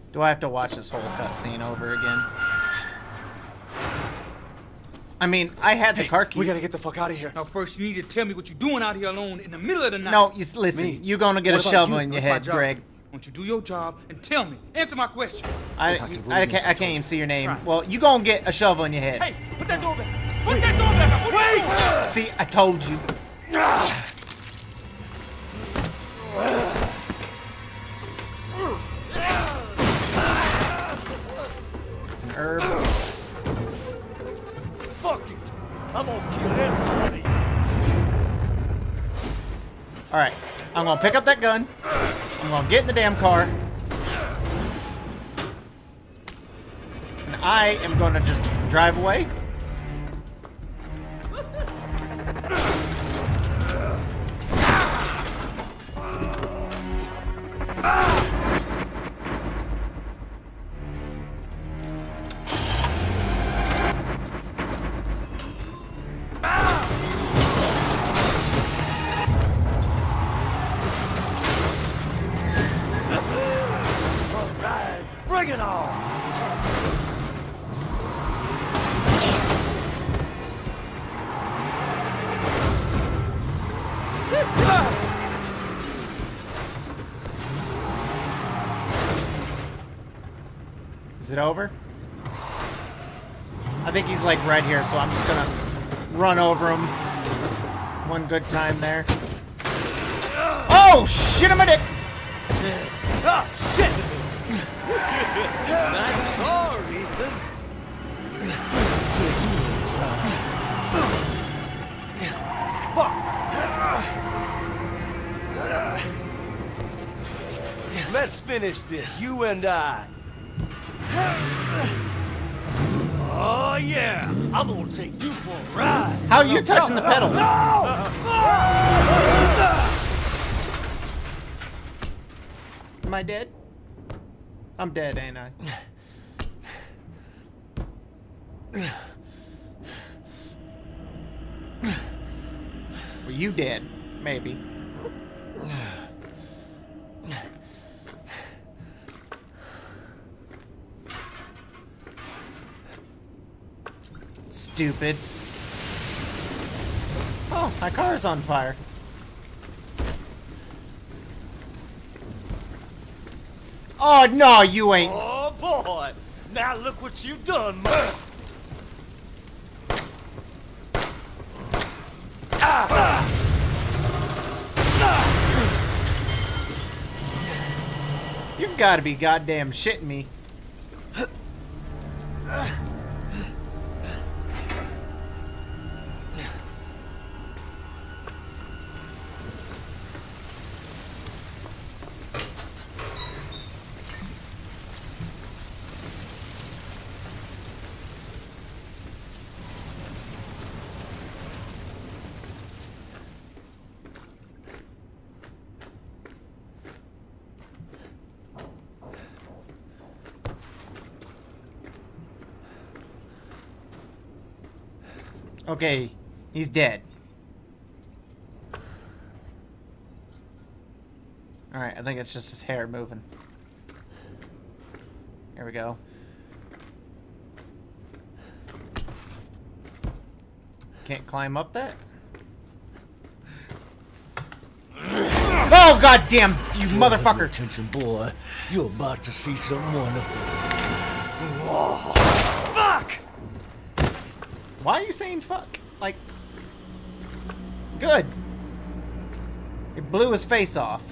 Do I have to watch this whole cutscene over again? I mean, I had the car keys. We gotta get the fuck out of here. Now, first, you need to tell me what you're doing out here alone in the middle of the night. No, listen. You're gonna get a shovel in your head, Greg. Won't you do your job and tell me? Answer my questions. I can't even see your name. Well, you gonna get a shovel in your head. Hey, put that door back. Put that door back. Wait! See, I told you. An herb. Fuck it. I'm gonna kill everybody. Alright, I'm gonna pick up that gun. I'm gonna get in the damn car. And I am gonna just drive away. Bring it on! Is it over? I think he's like right here, so I'm just gonna run over him. One good time there. Oh shit! I'm a dick. Ah, shit! Nice car, Ethan. Fuck! Let's finish this, you and I. Oh yeah, I'm gonna take you for a ride. How are you touching the pedals? Am I dead? I'm dead, ain't I? Well, you dead, maybe. Stupid. Oh, my car's on fire. Oh, no, you ain't. Oh, boy. Now look what you've done, man. You've got to be goddamn shitting me. Okay, he's dead. Alright, I think it's just his hair moving. Here we go. Can't climb up that? Oh, goddamn, you motherfucker! Attention, boy. You're about to see something wonderful. Whoa. Fuck! Why are you saying fuck? Like, good. It blew his face off.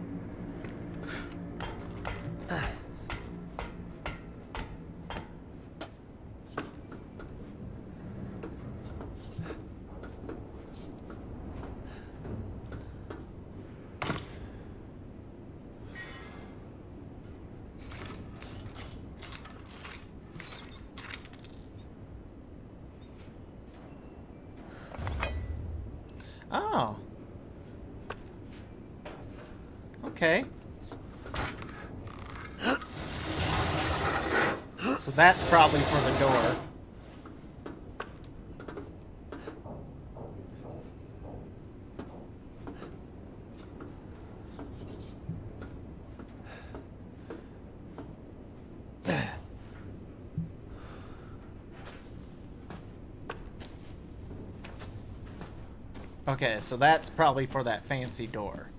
Oh. Okay. So that's probably for the door. Okay, so that's probably for that fancy door.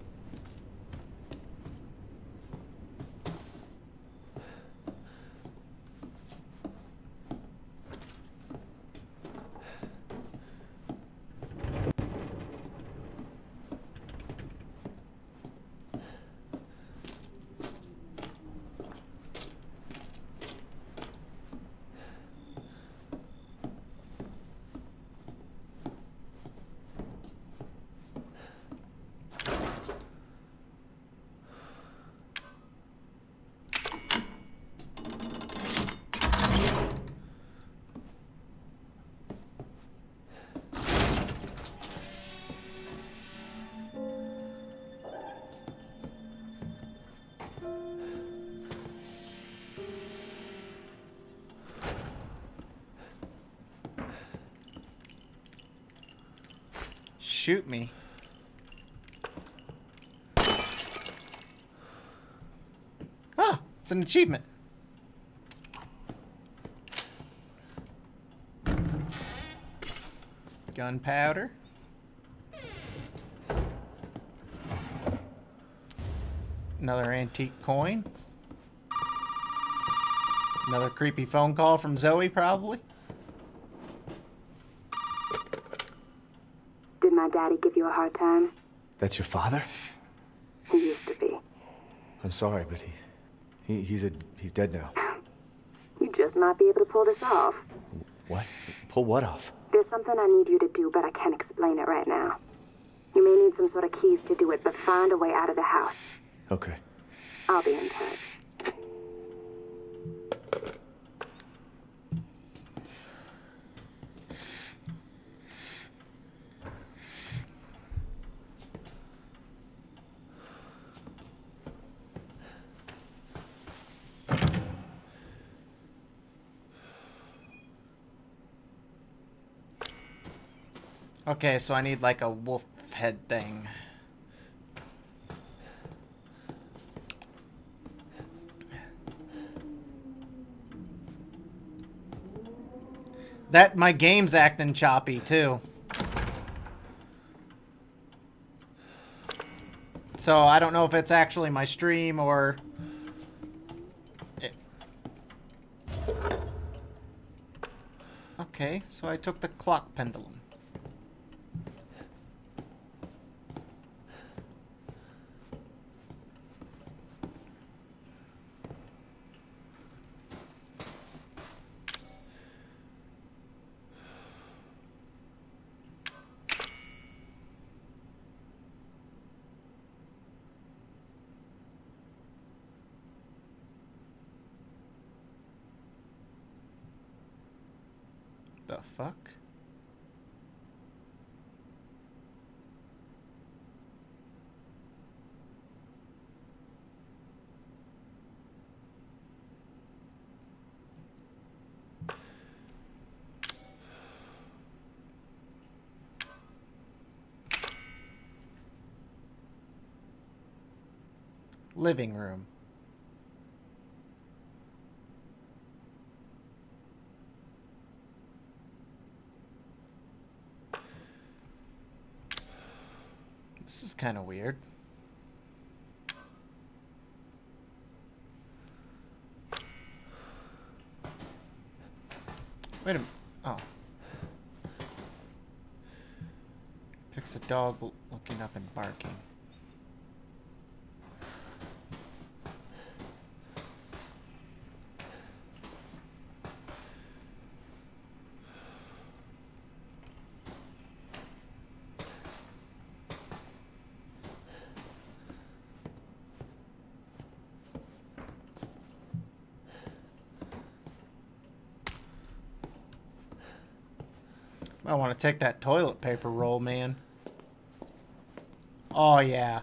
Shoot me. Ah, it's an achievement. Gunpowder. Another antique coin. Another creepy phone call from Zoe, probably. Did my daddy give you a hard time? That's your father? He used to be. I'm sorry, but he's dead now. You just might be able to pull this off. What? Pull what off? There's something I need you to do, but I can't explain it right now. You may need some sort of keys to do it, but find a way out of the house. Okay. I'll be in touch. Okay, so I need like a wolf head thing. That my game's acting choppy too. So I don't know if it's actually my stream or Okay, so I took the clock pendulum. The fuck? Living room. This is kind of weird. Wait a minute. Oh. Picks a dog looking up and barking. I want to take that toilet paper roll, man. Oh, yeah.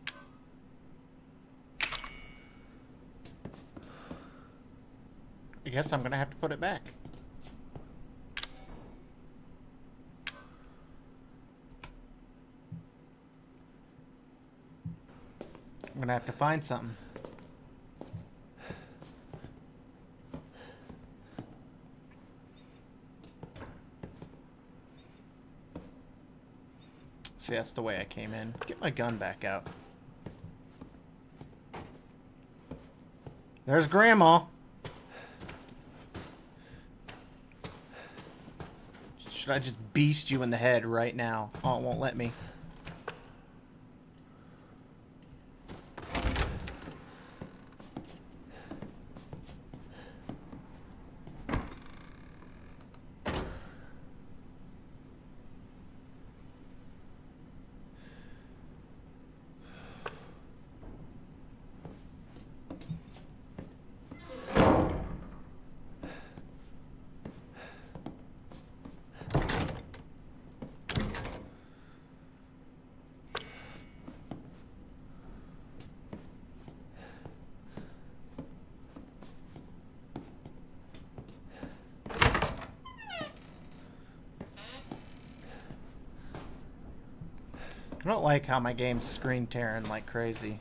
I guess I'm gonna have to put it back. I'm gonna have to find something. See, that's the way I came in. Get my gun back out. There's Grandma. Should I just beast you in the head right now? Oh, it won't let me. I don't like how my game's screen tearing like crazy.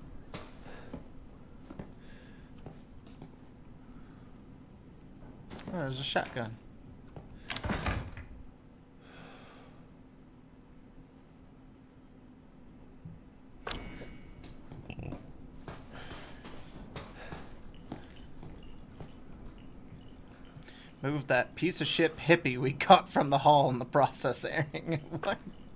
Oh, there's a shotgun. Move that piece of shit hippie we caught from the hall in the process airing. What?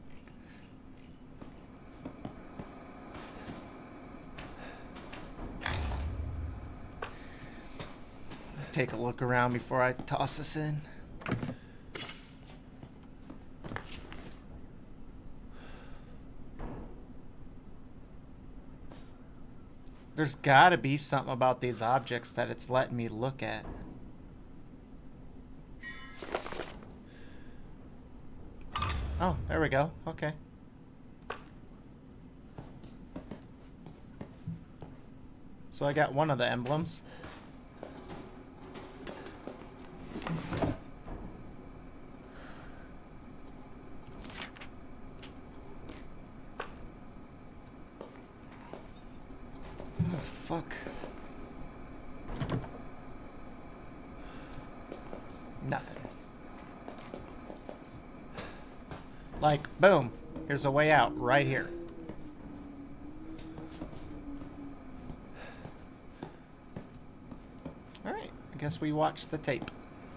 Take a look around before I toss this in. There's gotta be something about these objects that it's letting me look at. Oh, there we go. Okay. So I got one of the emblems. Oh, fuck. Nothing. Like, boom. Here's a way out right here. Alright, I guess we watch the tape.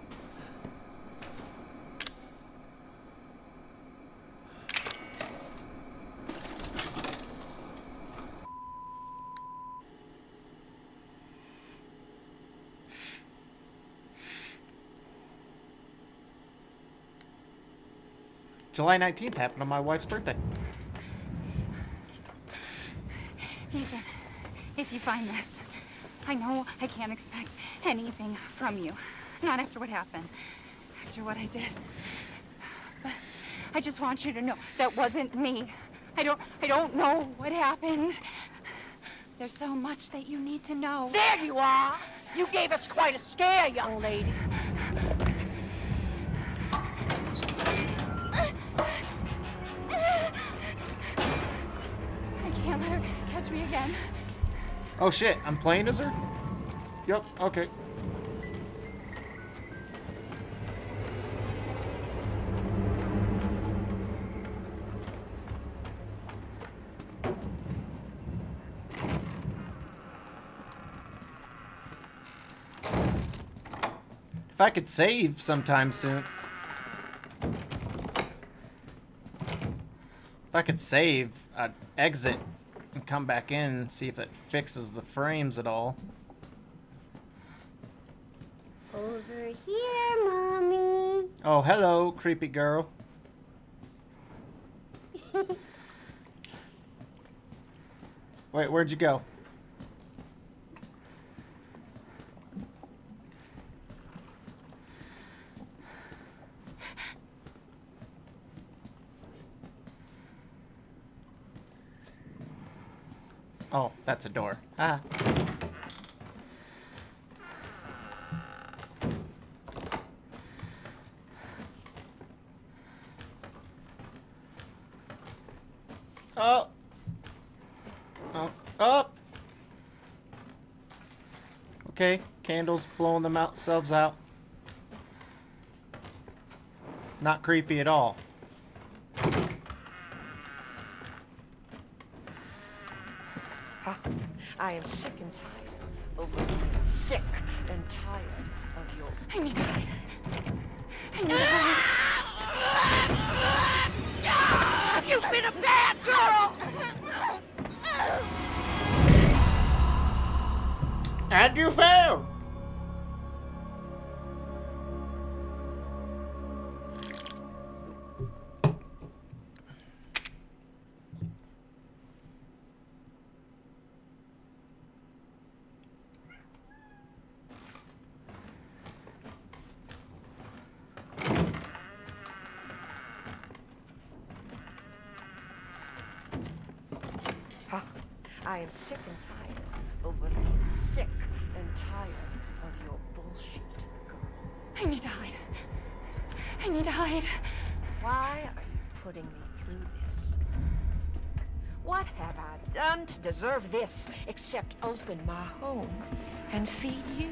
July 19th happened on my wife's birthday. Ethan, if you find this, I know I can't expect anything from you. Not after what happened. After what I did. But I just want you to know that wasn't me. I don't know what happened. There's so much that you need to know. There you are! You gave us quite a scare, young lady. I can't let her catch me again. Oh shit, I'm playing as her? Yep, okay. If I could save sometime soon. If I could save, I'd exit and come back in and see if it fixes the frames at all. Over here, Mommy. Oh, hello, creepy girl. Wait, where'd you go? Oh, that's a door. Ah. Oh. Oh. Up. Okay, candles blowing themselves out. Not creepy at all. I am sick and tired over being sick and tired of your... I need to hide. I need to hide. You've been a bad girl! And you failed! I am sick and tired over being sick and tired of your bullshit, girl. I need to hide. I need to hide. Why are you putting me through this? What have I done to deserve this except open my home and feed you?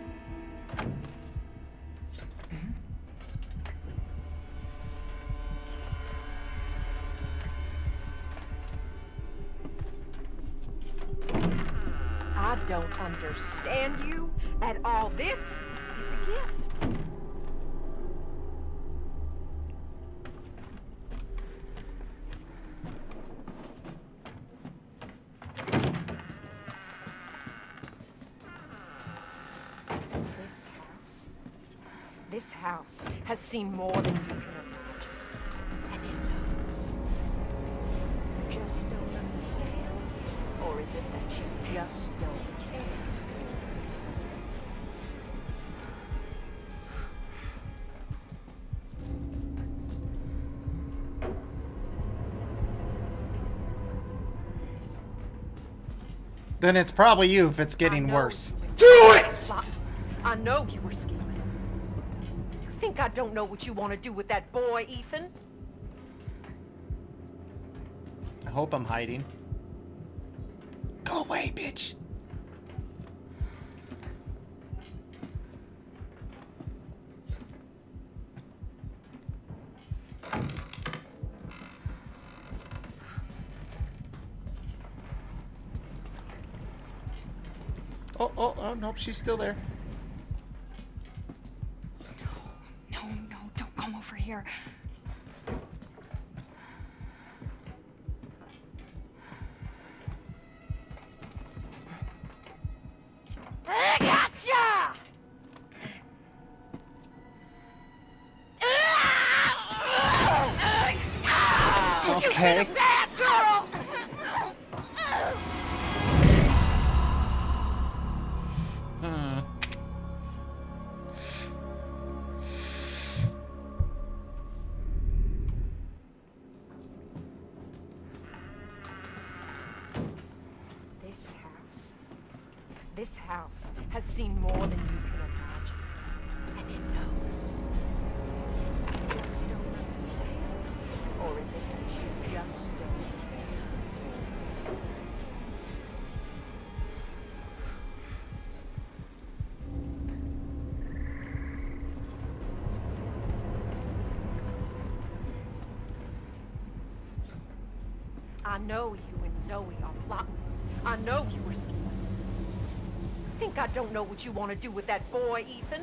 I don't understand you at all. This is a gift. This house has seen more than you can imagine. And it knows. You just don't understand? Or is it that you just don't care? Then it's probably you if it's getting worse. Do it! I know you were scared. You think I don't know what you want to do with that boy, Ethan? I hope I'm hiding. Go away, bitch. Oh, nope, she's still there. No, don't come over here. I gotcha! Okay. You've been a bad girl! This house has seen more than you can imagine. And it knows. You just don't understand. Or is it that you just don't care? I know you and Zoe are plotting. I know you were scared. Think I don't know what you want to do with that boy, Ethan?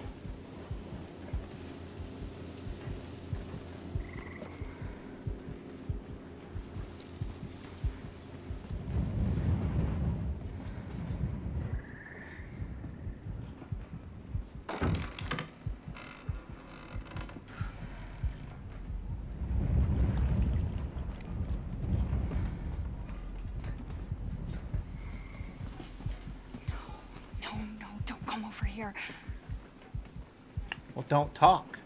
No, don't come over here. Well, don't talk.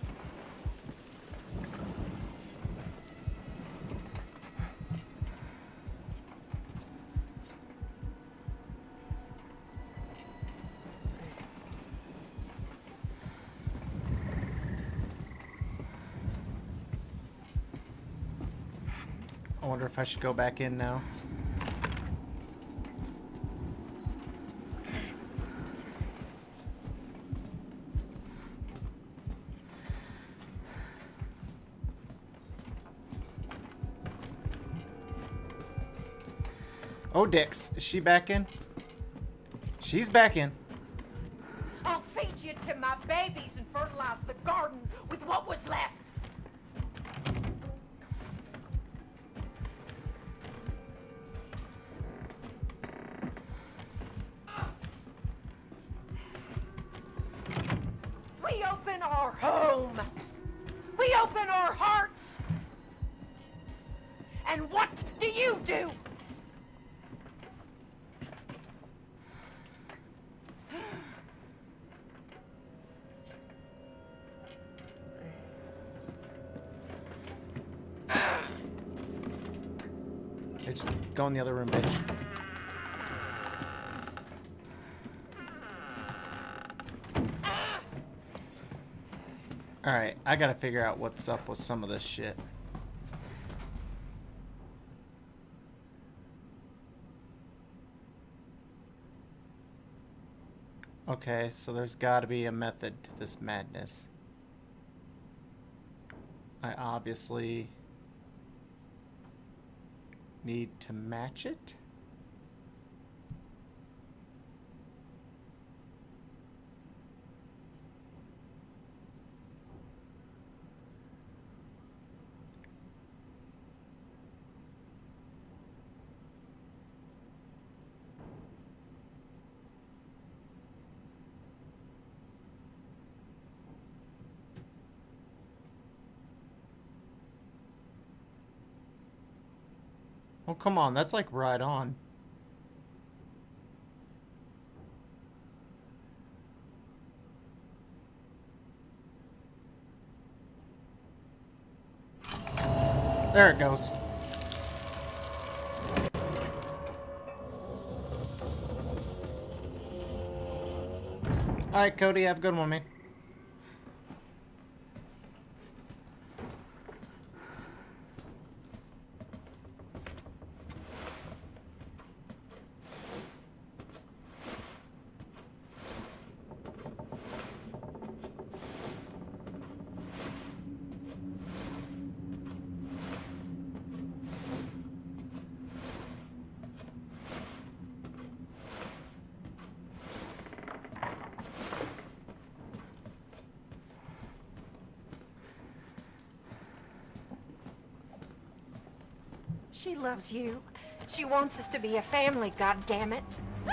I wonder if I should go back in now. Oh, Dix. Is she back in? She's back in. I'll feed you to my babies and fertilize the garden with what was left. We open our home. We open our hearts. And what do you do? Okay, just go in the other room, bitch. Alright, I gotta figure out what's up with some of this shit. Okay, so there's gotta be a method to this madness. I obviously need to match it. Oh, come on. That's like right on. There it goes. Alright, Cody. Have a good one, man. She loves you. She wants us to be a family, goddammit.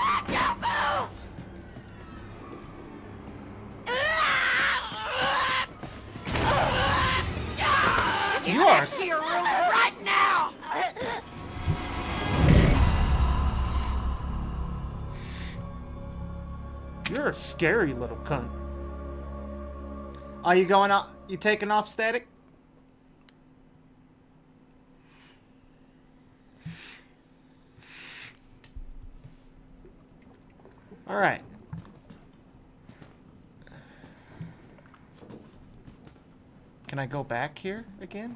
You are to your room right now. You're a scary little cunt. Are you going out? You taking off, Static? All right. Can I go back here again?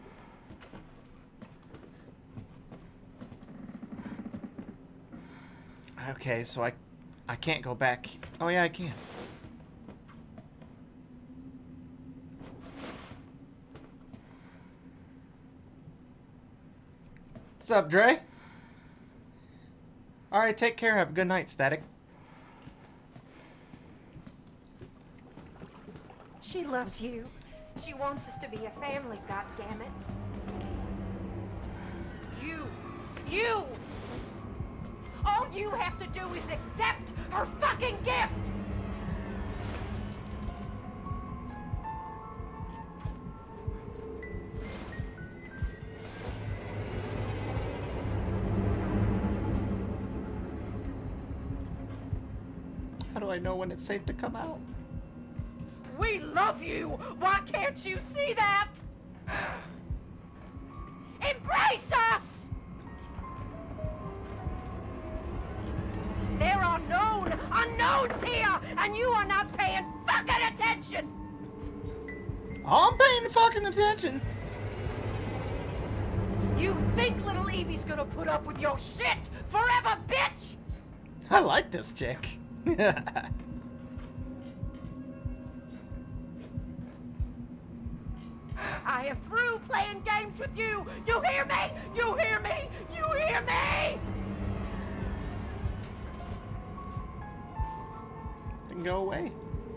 Okay, so I can't go back. Oh yeah, I can. What's up, Dre? All right, take care. Have a good night, Static. She loves you. She wants us to be a family, goddammit. You! All you have to do is accept her fucking gift! How do I know when it's safe to come out? We love you! Why can't you see that? Embrace us! There are known unknowns here, and you are not paying fucking attention! I'm paying fucking attention. You think little believe he's gonna put up with your shit forever, bitch! I like this chick. I am through playing games with you! You hear me? You hear me? You hear me? Then go away.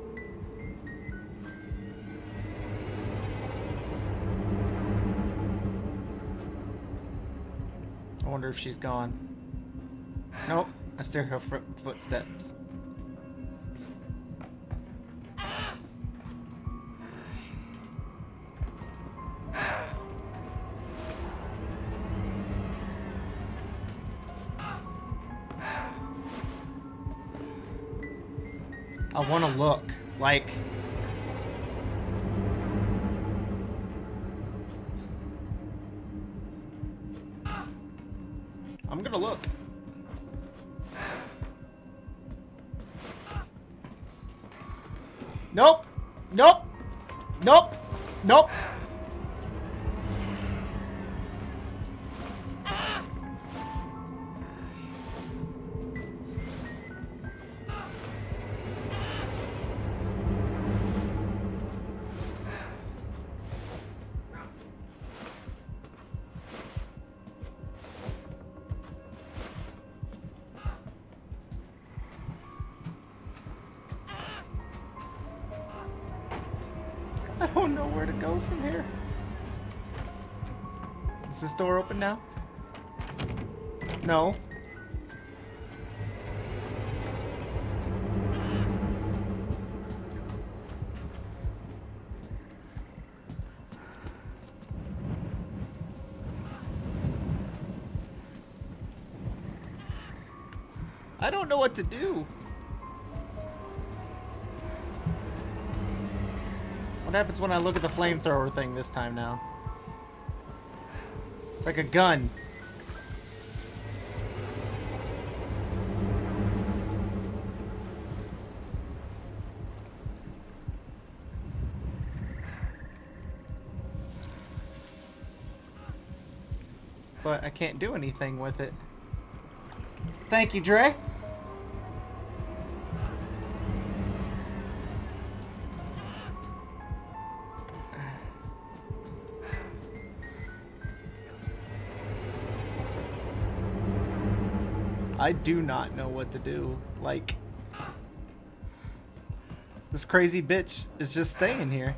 I wonder if she's gone. Nope, I still hear her footsteps. I want to look, like... I'm gonna look. Nope! Nope! Nope! Nope! I don't know where to go from here. Is this door open now? No. I don't know what to do. What happens when I look at the flamethrower thing this time now? It's like a gun. But I can't do anything with it. Thank you, Dre. I do not know what to do. Like, this crazy bitch is just staying here.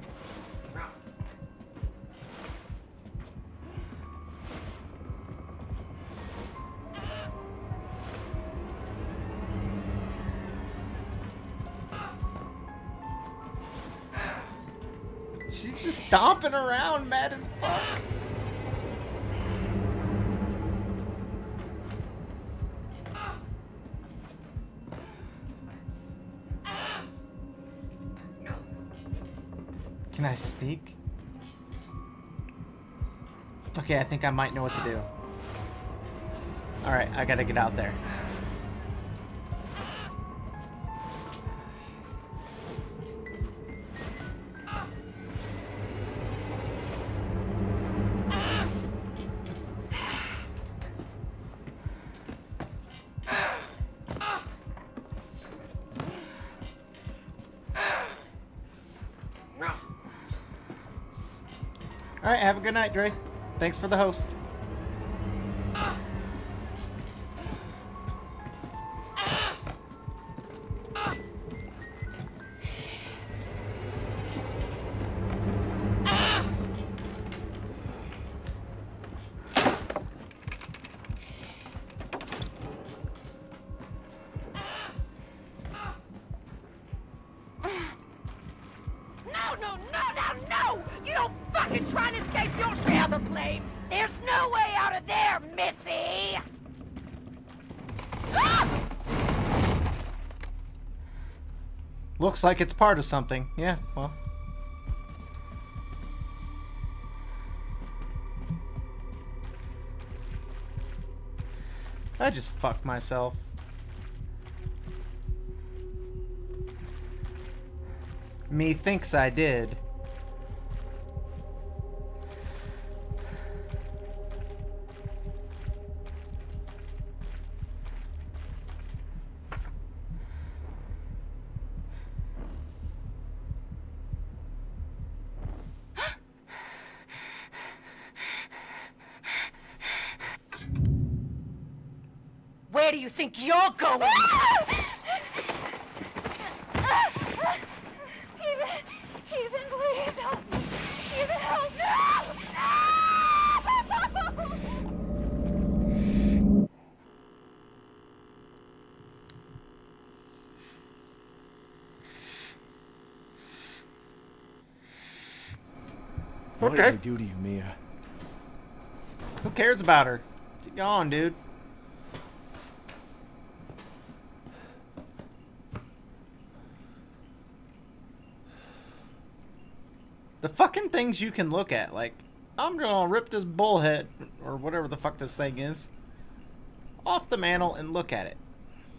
She's just stomping around, mad as fuck. Can I sneak? Okay, I think I might know what to do. Alright, I gotta get out there. Alright, have a good night, Dre. Thanks for the host. No! You don't fucking try to escape your share of the flame! There's no way out of there, Missy! Ah! Looks like it's part of something. Yeah, well. I just fucked myself. Me thinks I did. Where do you think you're going? Ethan, please help me. Ethan, help me. What did I do to you, Mia? Who cares about her? Go on, dude. The fucking things you can look at, like, I'm gonna rip this bullhead, or whatever the fuck this thing is, off the mantle and look at it.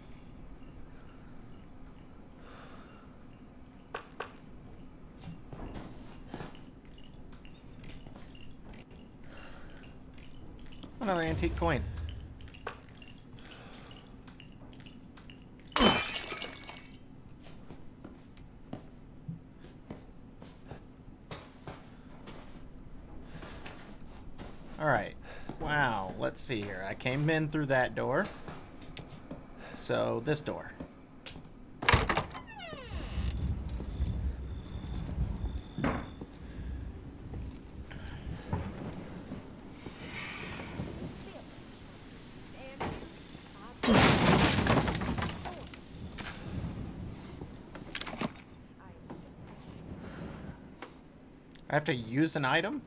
Another antique coin. Alright. Wow, let's see here. I came in through that door. So, this door. I have to use an item?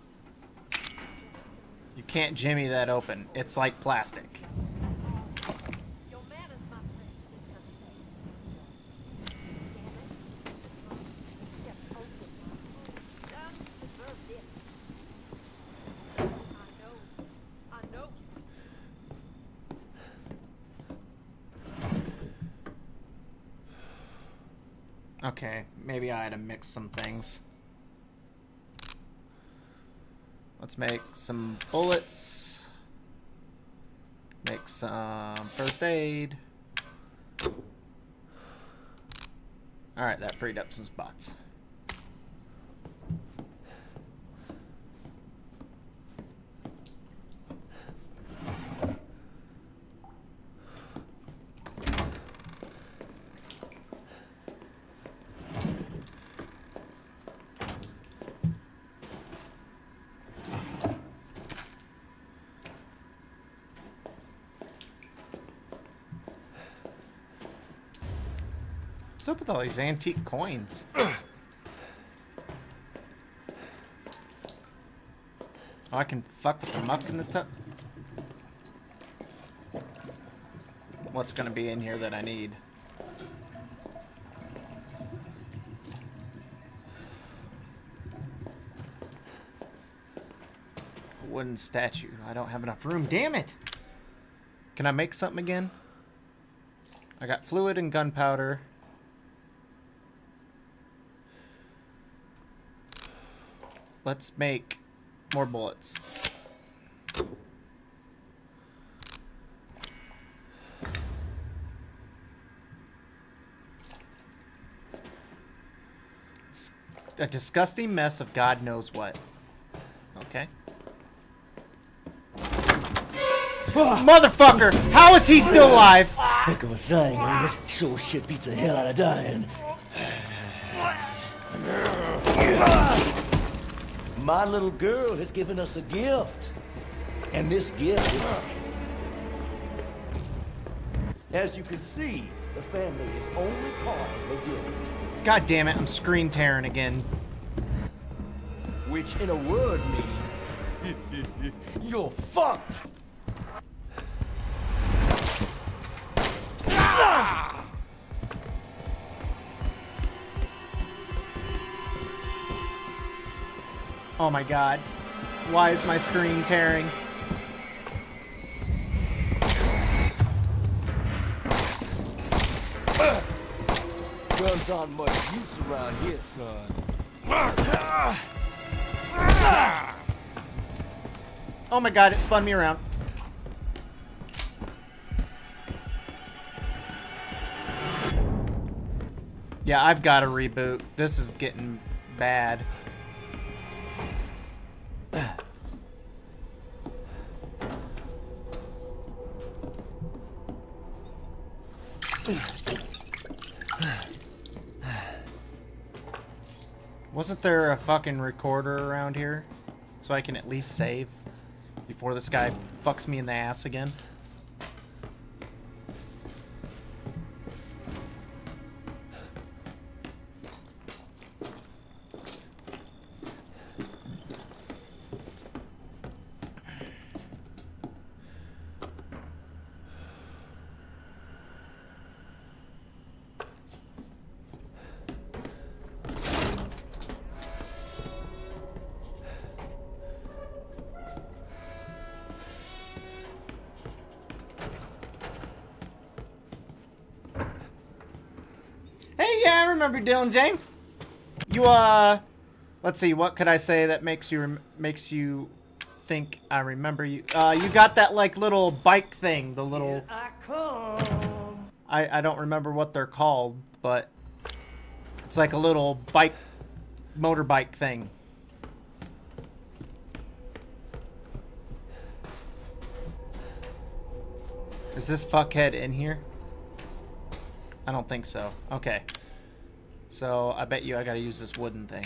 You can't jimmy that open. It's like plastic. Okay, maybe I had to mix some things. Let's make some bullets. Make some first aid. Alright, that freed up some spots. What's up with all these antique coins? Oh, I can fuck with the muck in the tub. What's gonna be in here that I need? A wooden statue. I don't have enough room. Damn it! Can I make something again? I got fluid and gunpowder. Let's make more bullets. A disgusting mess of God knows what. Okay. Motherfucker! How is he still alive? Heck of a thing, ain't it? Sure shit beats the hell out of dying. My little girl has given us a gift. And this gift is... As you can see, the family is only part of the gift. God damn it, I'm screen tearing again. Which in a word means... you're fucked! Oh my god. Why is my screen tearing? Guns aren't much use around here, son. Oh my god, it spun me around. Yeah, I've got to reboot. This is getting bad. Wasn't there a fucking recorder around here? So I can at least save before this guy fucks me in the ass again? Yeah, I remember Dylan James. You, let's see, what could I say that makes you think I remember you? You got that, like, little bike thing, the little... I don't remember what they're called, but it's like a little motorbike thing. Is this fuckhead in here? I don't think so. Okay. So, I bet you I gotta use this wooden thing.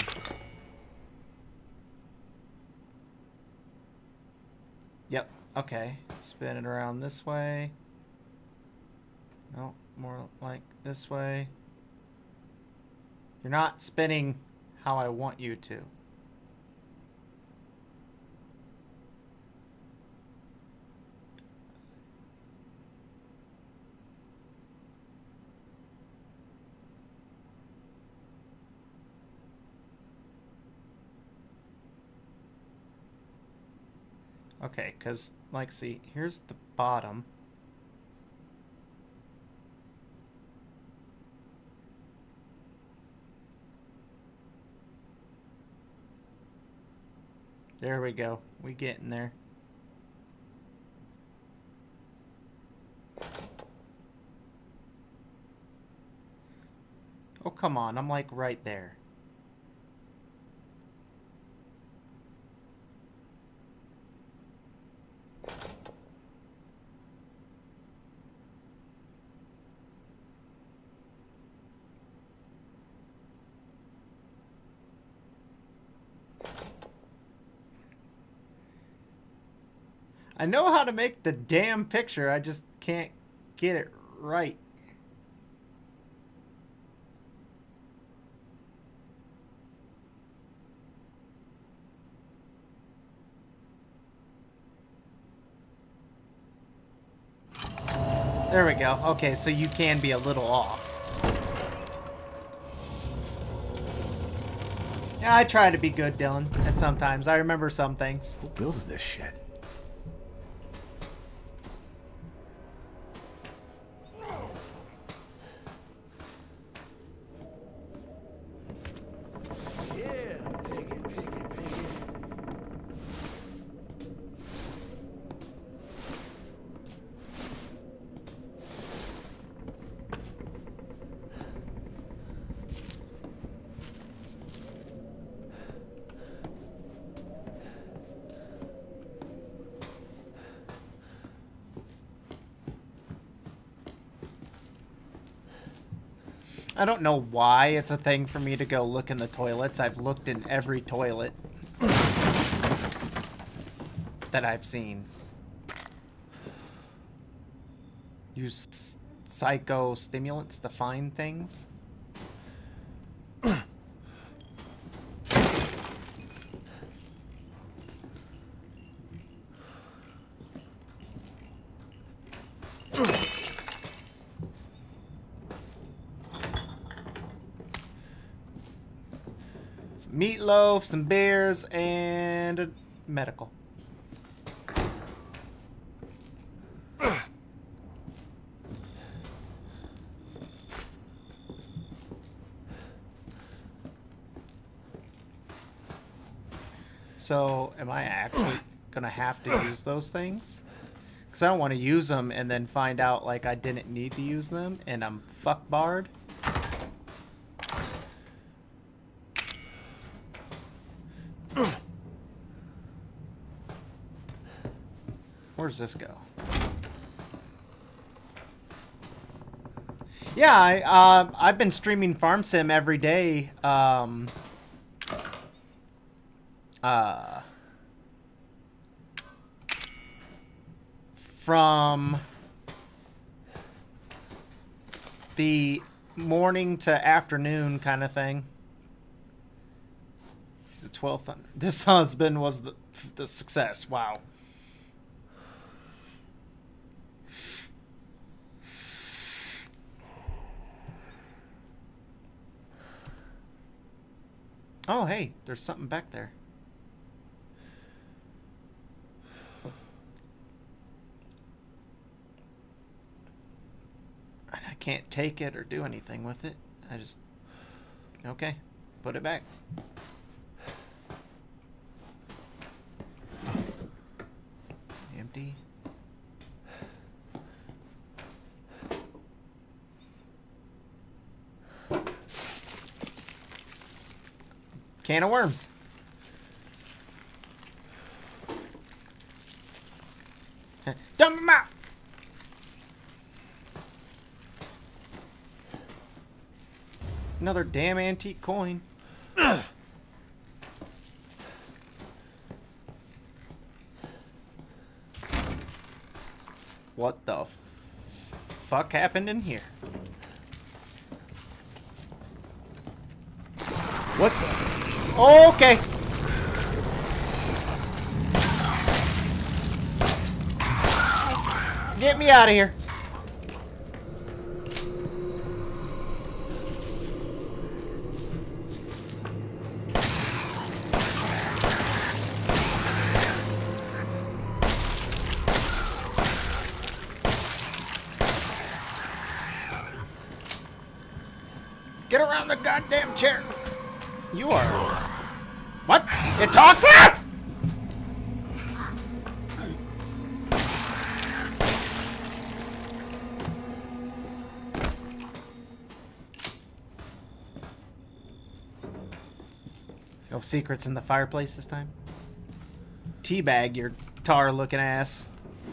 Yep. Okay. Spin it around this way. No, more like this way. You're not spinning how I want you to. Okay, because, like, see, here's the bottom. There we go. We getting there. Oh, come on. I'm, like, right there. I know how to make the damn picture, I just can't get it right. There we go. Okay, so you can be a little off. Yeah, I try to be good, Dylan, and sometimes I remember some things. Who builds this shit? I don't know why it's a thing for me to go look in the toilets. I've looked in every toilet that I've seen. Use psychostimulants to find things. Meatloaf, some beers, and a medical. So, am I actually gonna have to use those things? Because I don't want to use them and then find out like I didn't need to use them and I'm fuck barred. Where does this go? Yeah, I've been streaming Farm Sim every day. From the morning to afternoon kind of thing. He's the 12th. This husband was the success. Wow. Oh, hey, there's something back there. I can't take it or do anything with it. I just... Okay, put it back. Empty. Can of worms. Dump them out. Another damn antique coin. What the fuck happened in here? What the? Okay. Get me out of here. Get around the goddamn chair. You are... What? It talks now? No secrets in the fireplace this time? Teabag your tar-looking ass.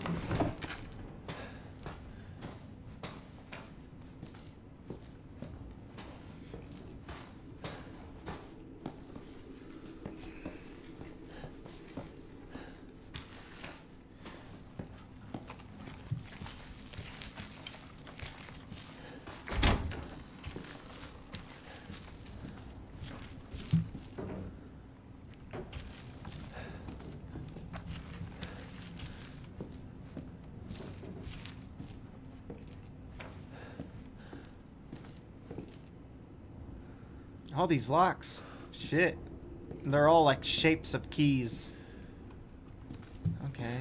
All these locks. Shit. They're all like shapes of keys. Okay.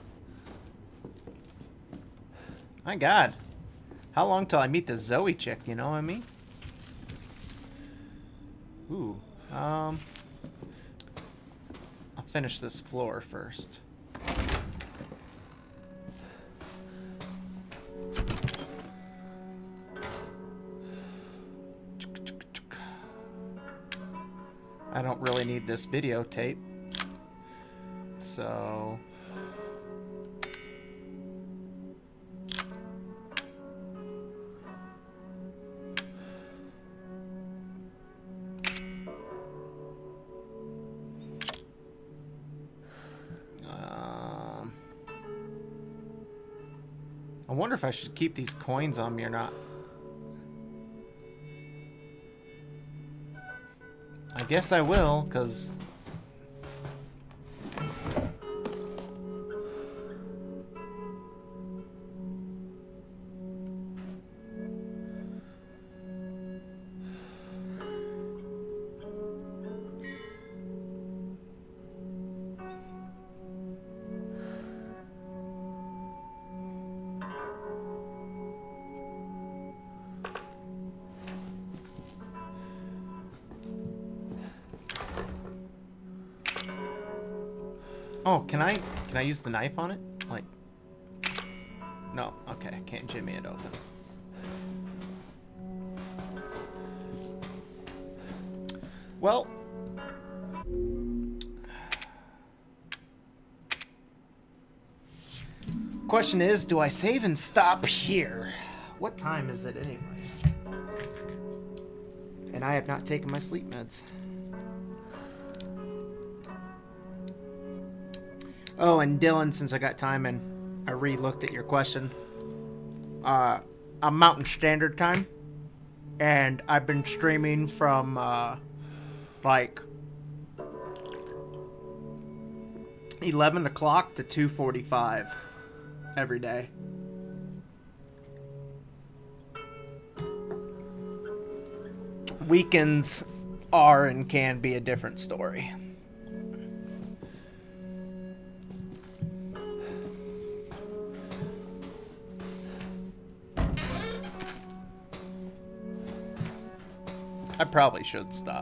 My God. How long till I meet the Zoe chick, you know what I mean? Ooh. I'll finish this floor first. I don't really need this videotape, so... I wonder if I should keep these coins on me or not. I guess I will, because... Oh, can I use the knife on it? Like, no, okay, I can't jimmy it open. Well, question is, do I save and stop here? What time is it anyway? And I have not taken my sleep meds. Oh, and Dylan, since I got time and I re-looked at your question, I'm Mountain Standard Time, and I've been streaming from like 11 o'clock to 2:45 every day. Weekends are and can be a different story. I probably should stop.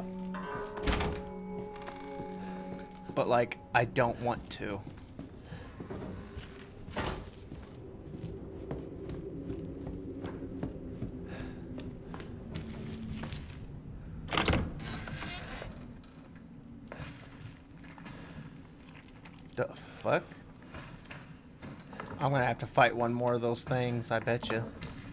But, like, I don't want to. The fuck? I'm gonna have to fight one more of those things, I bet you.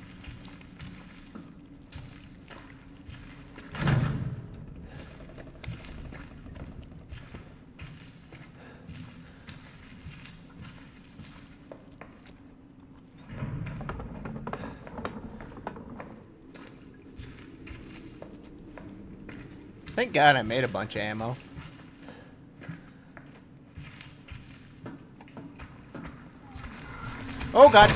Thank God I made a bunch of ammo. Oh God.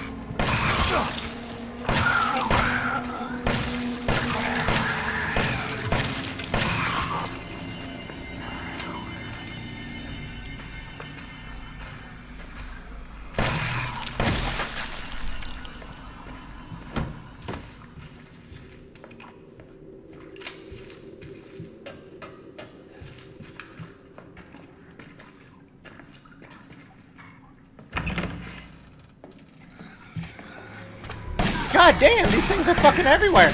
God damn, these things are fucking everywhere.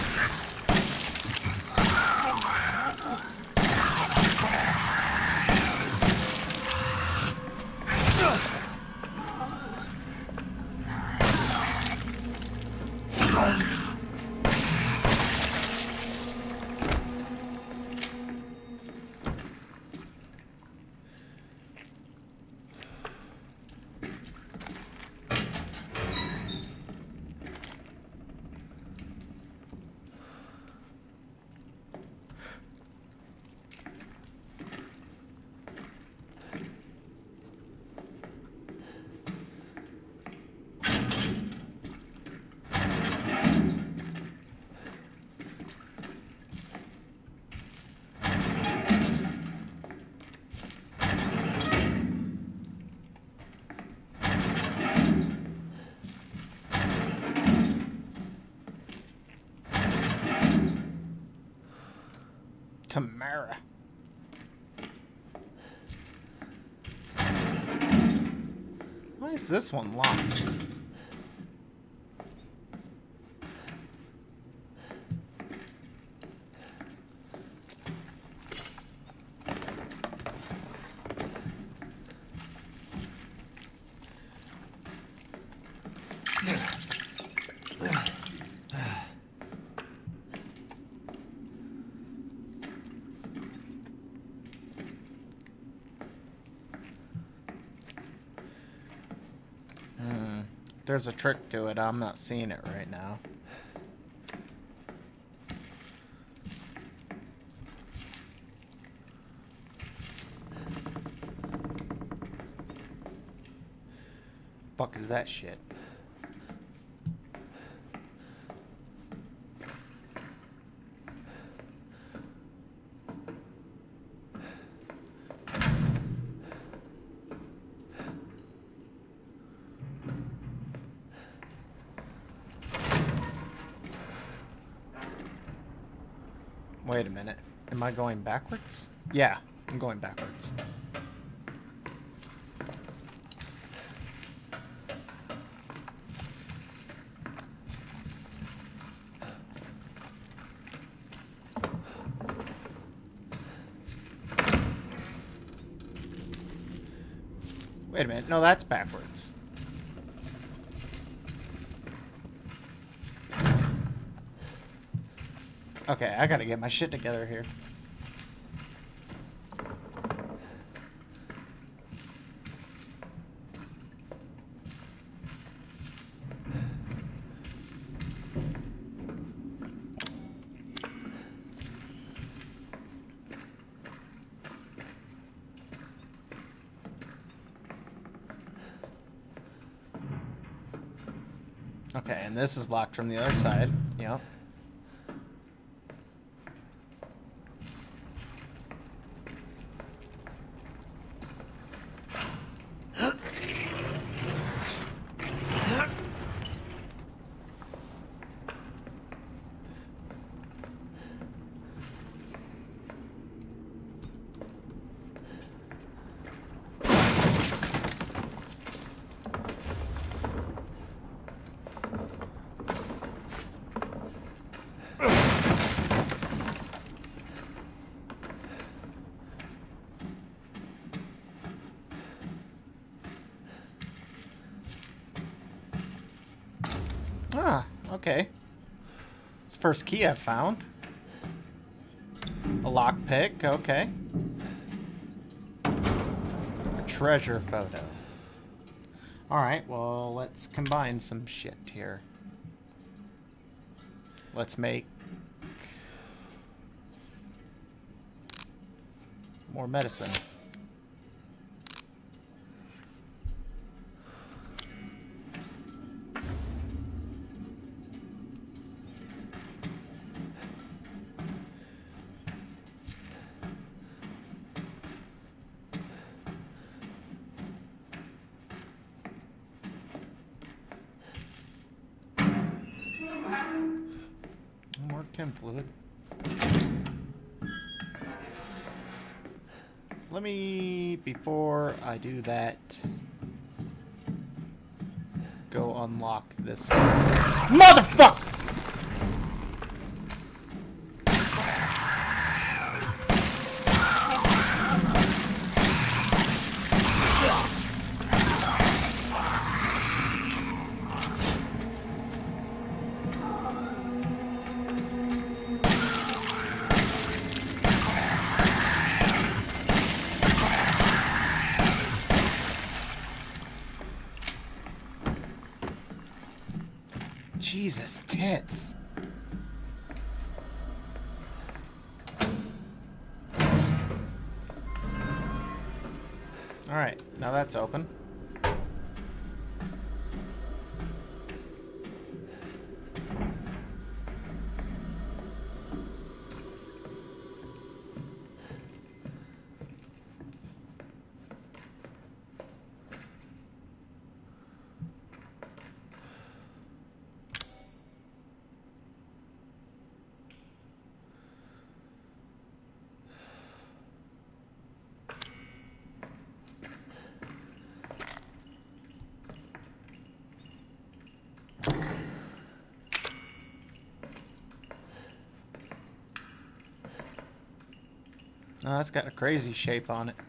Tamara. Why is this one locked? There's a trick to it. I'm not seeing it right now. Fuck is that shit? Wait a minute. Am I going backwards? Yeah, I'm going backwards. Wait a minute. No, that's backwards. Okay, I gotta get my shit together here. Okay, and this is locked from the other side. Yep. Ah, okay. It's the first key I've found. A lockpick, okay. A treasure photo. Alright, well, let's combine some shit here. Let's make more medicine. More chem fluid. Let me, before I do that, go unlock this. Motherfucker! Jesus, tits. Alright, now that's open. Oh, that's got a crazy shape on it.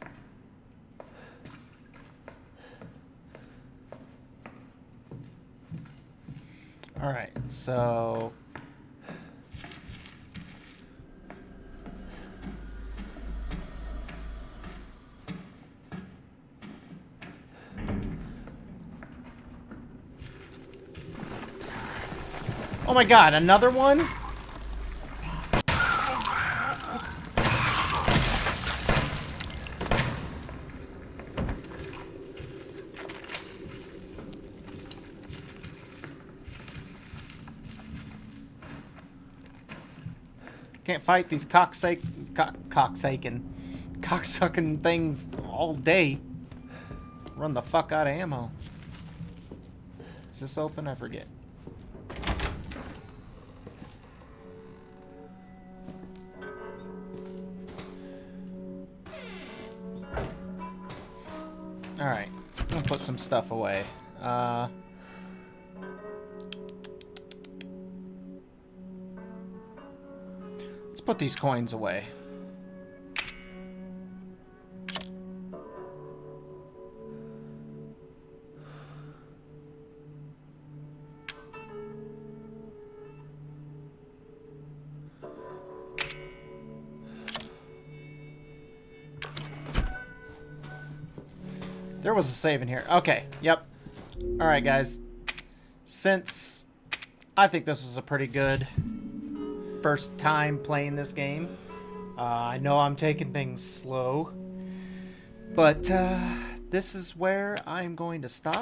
Alright, so... Oh my god, another one? Can't fight these cocksucking things all day. Run the fuck out of ammo. Is this open? I forget. Alright, I'm gonna put some stuff away. Let's put these coins away. There was a save in here. Okay, yep. Alright, guys. Since I think this was a pretty good first time playing this game, I know I'm taking things slow, but this is where I'm going to stop.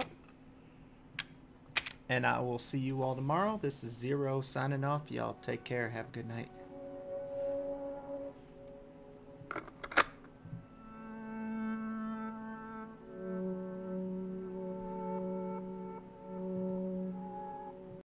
And I will see you all tomorrow. This is Zero signing off. Y'all take care. Have a good night.